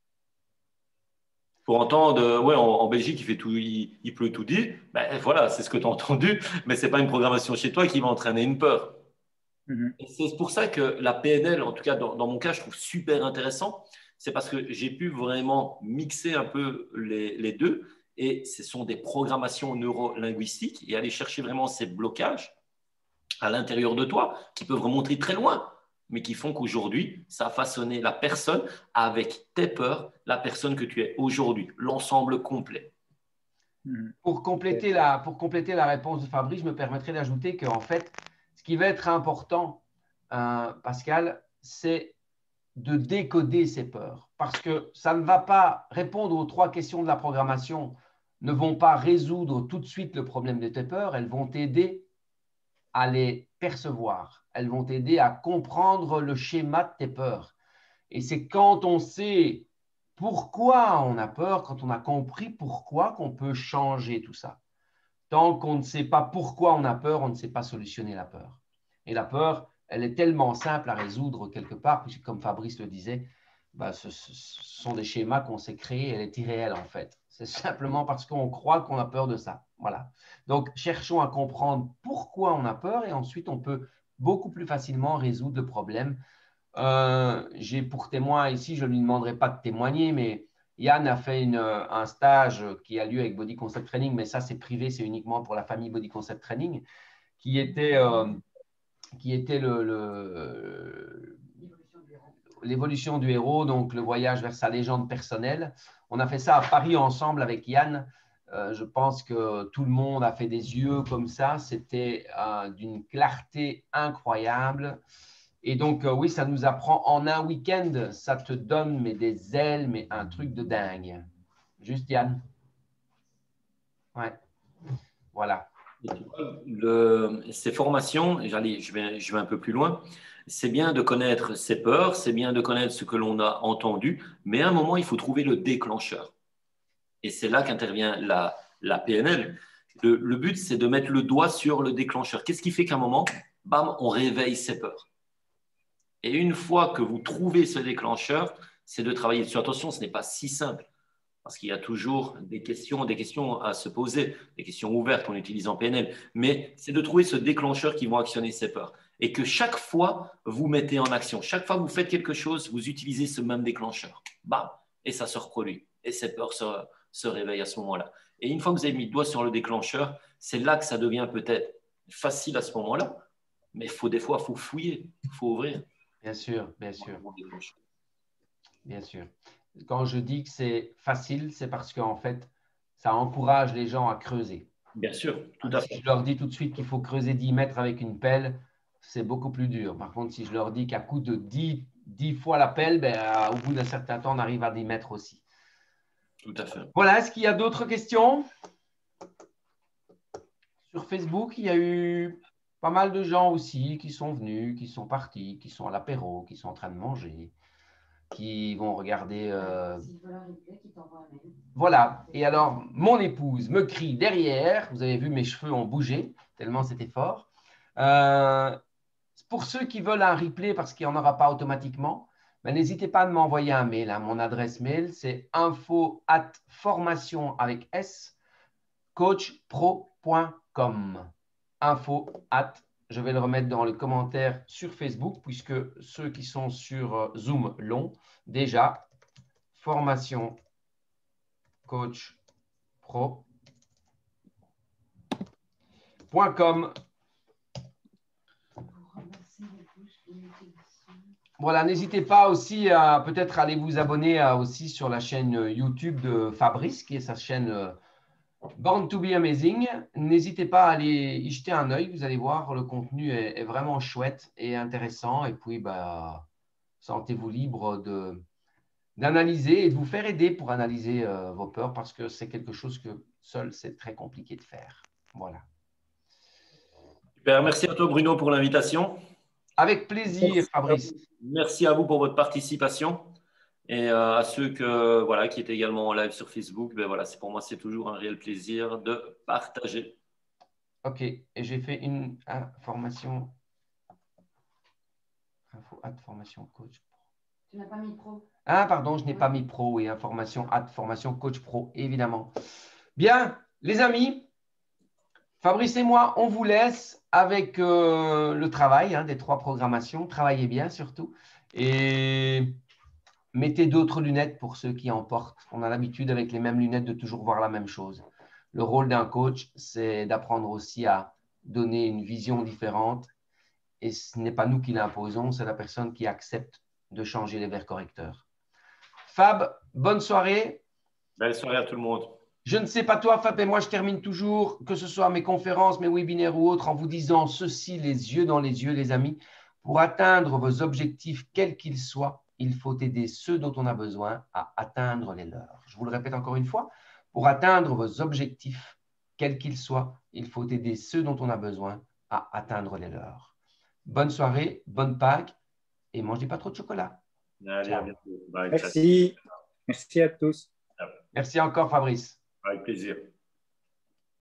[SPEAKER 1] Pour entendre, ouais, en Belgique, il fait tout, il pleut tout dit. Ben voilà, c'est ce que tu as entendu, mais ce n'est pas une programmation chez toi qui va entraîner une peur. Et c'est pour ça que la PNL, en tout cas dans mon cas, je trouve super intéressant. C'est parce que j'ai pu vraiment mixer un peu les 2. Et ce sont des programmations neurolinguistiques et aller chercher vraiment ces blocages à l'intérieur de toi qui peuvent remonter très loin, mais qui font qu'aujourd'hui, ça a façonné la personne avec tes peurs, la personne que tu es aujourd'hui, l'ensemble complet.
[SPEAKER 2] Pour compléter la réponse de Fabrice, je me permettrai d'ajouter qu'en fait, ce qui va être important, Pascal, c'est de décoder ces peurs. Parce que ça ne va pas répondre aux 3 questions de la programmation, ne vont pas résoudre tout de suite le problème de tes peurs, elles vont t'aider à les percevoir. Elles vont t'aider à comprendre le schéma de tes peurs. Et c'est quand on sait pourquoi on a peur, quand on a compris pourquoi, qu'on peut changer tout ça. Tant qu'on ne sait pas pourquoi on a peur, on ne sait pas solutionner la peur. Et la peur, elle est tellement simple à résoudre quelque part, puisque comme Fabrice le disait, ce sont des schémas qu'on s'est créés, elle est irréelle en fait. C'est simplement parce qu'on croit qu'on a peur de ça. Voilà. Donc, cherchons à comprendre pourquoi on a peur et ensuite on peut beaucoup plus facilement résoudre le problème. J'ai pour témoin ici, je ne lui demanderai pas de témoigner, mais Yann a fait un stage qui a lieu avec Body Concept Training, mais ça c'est privé, c'est uniquement pour la famille Body Concept Training, qui était l'évolution du héros, donc le voyage vers sa légende personnelle. On a fait ça à Paris ensemble avec Yann Je pense que tout le monde a fait des yeux comme ça. C'était d'une clarté incroyable. Et donc, oui, ça nous apprend en un week-end. Ça te donne mais des ailes, mais un truc de dingue. Juste, Yann. Ouais. Voilà.
[SPEAKER 1] Et tu vois, ces formations, je vais un peu plus loin. C'est bien de connaître ses peurs, c'est bien de connaître ce que l'on a entendu, mais à un moment, il faut trouver le déclencheur. Et c'est là qu'intervient la PNL. Le but, c'est de mettre le doigt sur le déclencheur. Qu'est-ce qui fait qu'à un moment, bam, on réveille ses peurs? Et une fois que vous trouvez ce déclencheur, c'est de travailler dessus. Attention, ce n'est pas si simple, parce qu'il y a toujours des questions à se poser, des questions ouvertes qu'on utilise en PNL. Mais c'est de trouver ce déclencheur qui va actionner ces peurs. Et que chaque fois, vous mettez en action. Chaque fois que vous faites quelque chose, vous utilisez ce même déclencheur. Bam, et ça se reproduit. Et ces peurs se réveillent à ce moment-là. Et une fois que vous avez mis le doigt sur le déclencheur, c'est là que ça devient peut-être facile à ce moment-là. Mais des fois, il faut fouiller, il faut ouvrir.
[SPEAKER 2] Bien sûr, bien sûr. Bien sûr. Quand je dis que c'est facile, c'est parce qu'en fait, ça encourage les gens à creuser.
[SPEAKER 1] Bien sûr, tout à fait.
[SPEAKER 2] Si je leur dis tout de suite qu'il faut creuser 10 mètres avec une pelle, c'est beaucoup plus dur. Par contre, si je leur dis qu'à coup de 10 fois la pelle, ben, au bout d'un certain temps, on arrive à 10 mètres aussi.
[SPEAKER 1] Tout à fait.
[SPEAKER 2] Voilà, est-ce qu'il y a d'autres questions? Sur Facebook, il y a eu pas mal de gens aussi qui sont venus, qui sont partis, qui sont à l'apéro, qui sont en train de manger, qui vont regarder. Voilà. Et alors, mon épouse me crie derrière. Vous avez vu, mes cheveux ont bougé, tellement c'était fort. Pour ceux qui veulent un replay, parce qu'il n'y en aura pas automatiquement, ben, n'hésitez pas à m'envoyer un mail. Hein. Mon adresse mail, c'est info@formation avec S, coachpro.com. Je vais le remettre dans les commentaires sur Facebook, puisque ceux qui sont sur Zoom l'ont déjà. Formation coach pro.com. Voilà, n'hésitez pas aussi à peut-être aller vous abonner aussi sur la chaîne YouTube de Fabrice, qui est sa chaîne Born to be Amazing. N'hésitez pas à aller y jeter un œil, vous allez voir, le contenu est vraiment chouette et intéressant. Et puis, bah, sentez-vous libre d'analyser et de vous faire aider pour analyser vos peurs, parce que c'est quelque chose que seul, c'est très compliqué de faire. Voilà.
[SPEAKER 1] Super, merci à toi, Bruno, pour l'invitation.
[SPEAKER 2] Avec plaisir, Fabrice.
[SPEAKER 1] Merci à vous pour votre participation. Et à ceux qui étaient également en live sur Facebook, ben voilà, pour moi, c'est toujours un réel plaisir de partager.
[SPEAKER 2] OK. Et j'ai fait une formation. Formation coach.
[SPEAKER 4] Tu n'as pas mis pro.
[SPEAKER 2] Ah, pardon, je n'ai pas mis pro et information formation coach pro, évidemment. Bien, les amis, Fabrice et moi, on vous laisse avec le travail des 3 programmations. Travaillez bien surtout. Et mettez d'autres lunettes pour ceux qui en portent. On a l'habitude avec les mêmes lunettes de toujours voir la même chose. Le rôle d'un coach, c'est d'apprendre aussi à donner une vision différente. Et ce n'est pas nous qui l'imposons, c'est la personne qui accepte de changer les verres correcteurs. Fab, bonne soirée.
[SPEAKER 1] Belle soirée à tout le monde.
[SPEAKER 2] Je ne sais pas toi, Fab, et moi, je termine toujours, que ce soit mes conférences, mes webinaires ou autres, en vous disant ceci, les yeux dans les yeux, les amis. Pour atteindre vos objectifs, quels qu'ils soient, il faut aider ceux dont on a besoin à atteindre les leurs. Je vous le répète encore une fois, pour atteindre vos objectifs, quels qu'ils soient, il faut aider ceux dont on a besoin à atteindre les leurs. Bonne soirée, bonne Pâques et mangez pas trop de chocolat.
[SPEAKER 1] Allez, à bientôt. Bye.
[SPEAKER 3] Merci. Merci à tous.
[SPEAKER 2] Merci encore, Fabrice.
[SPEAKER 1] Avec plaisir.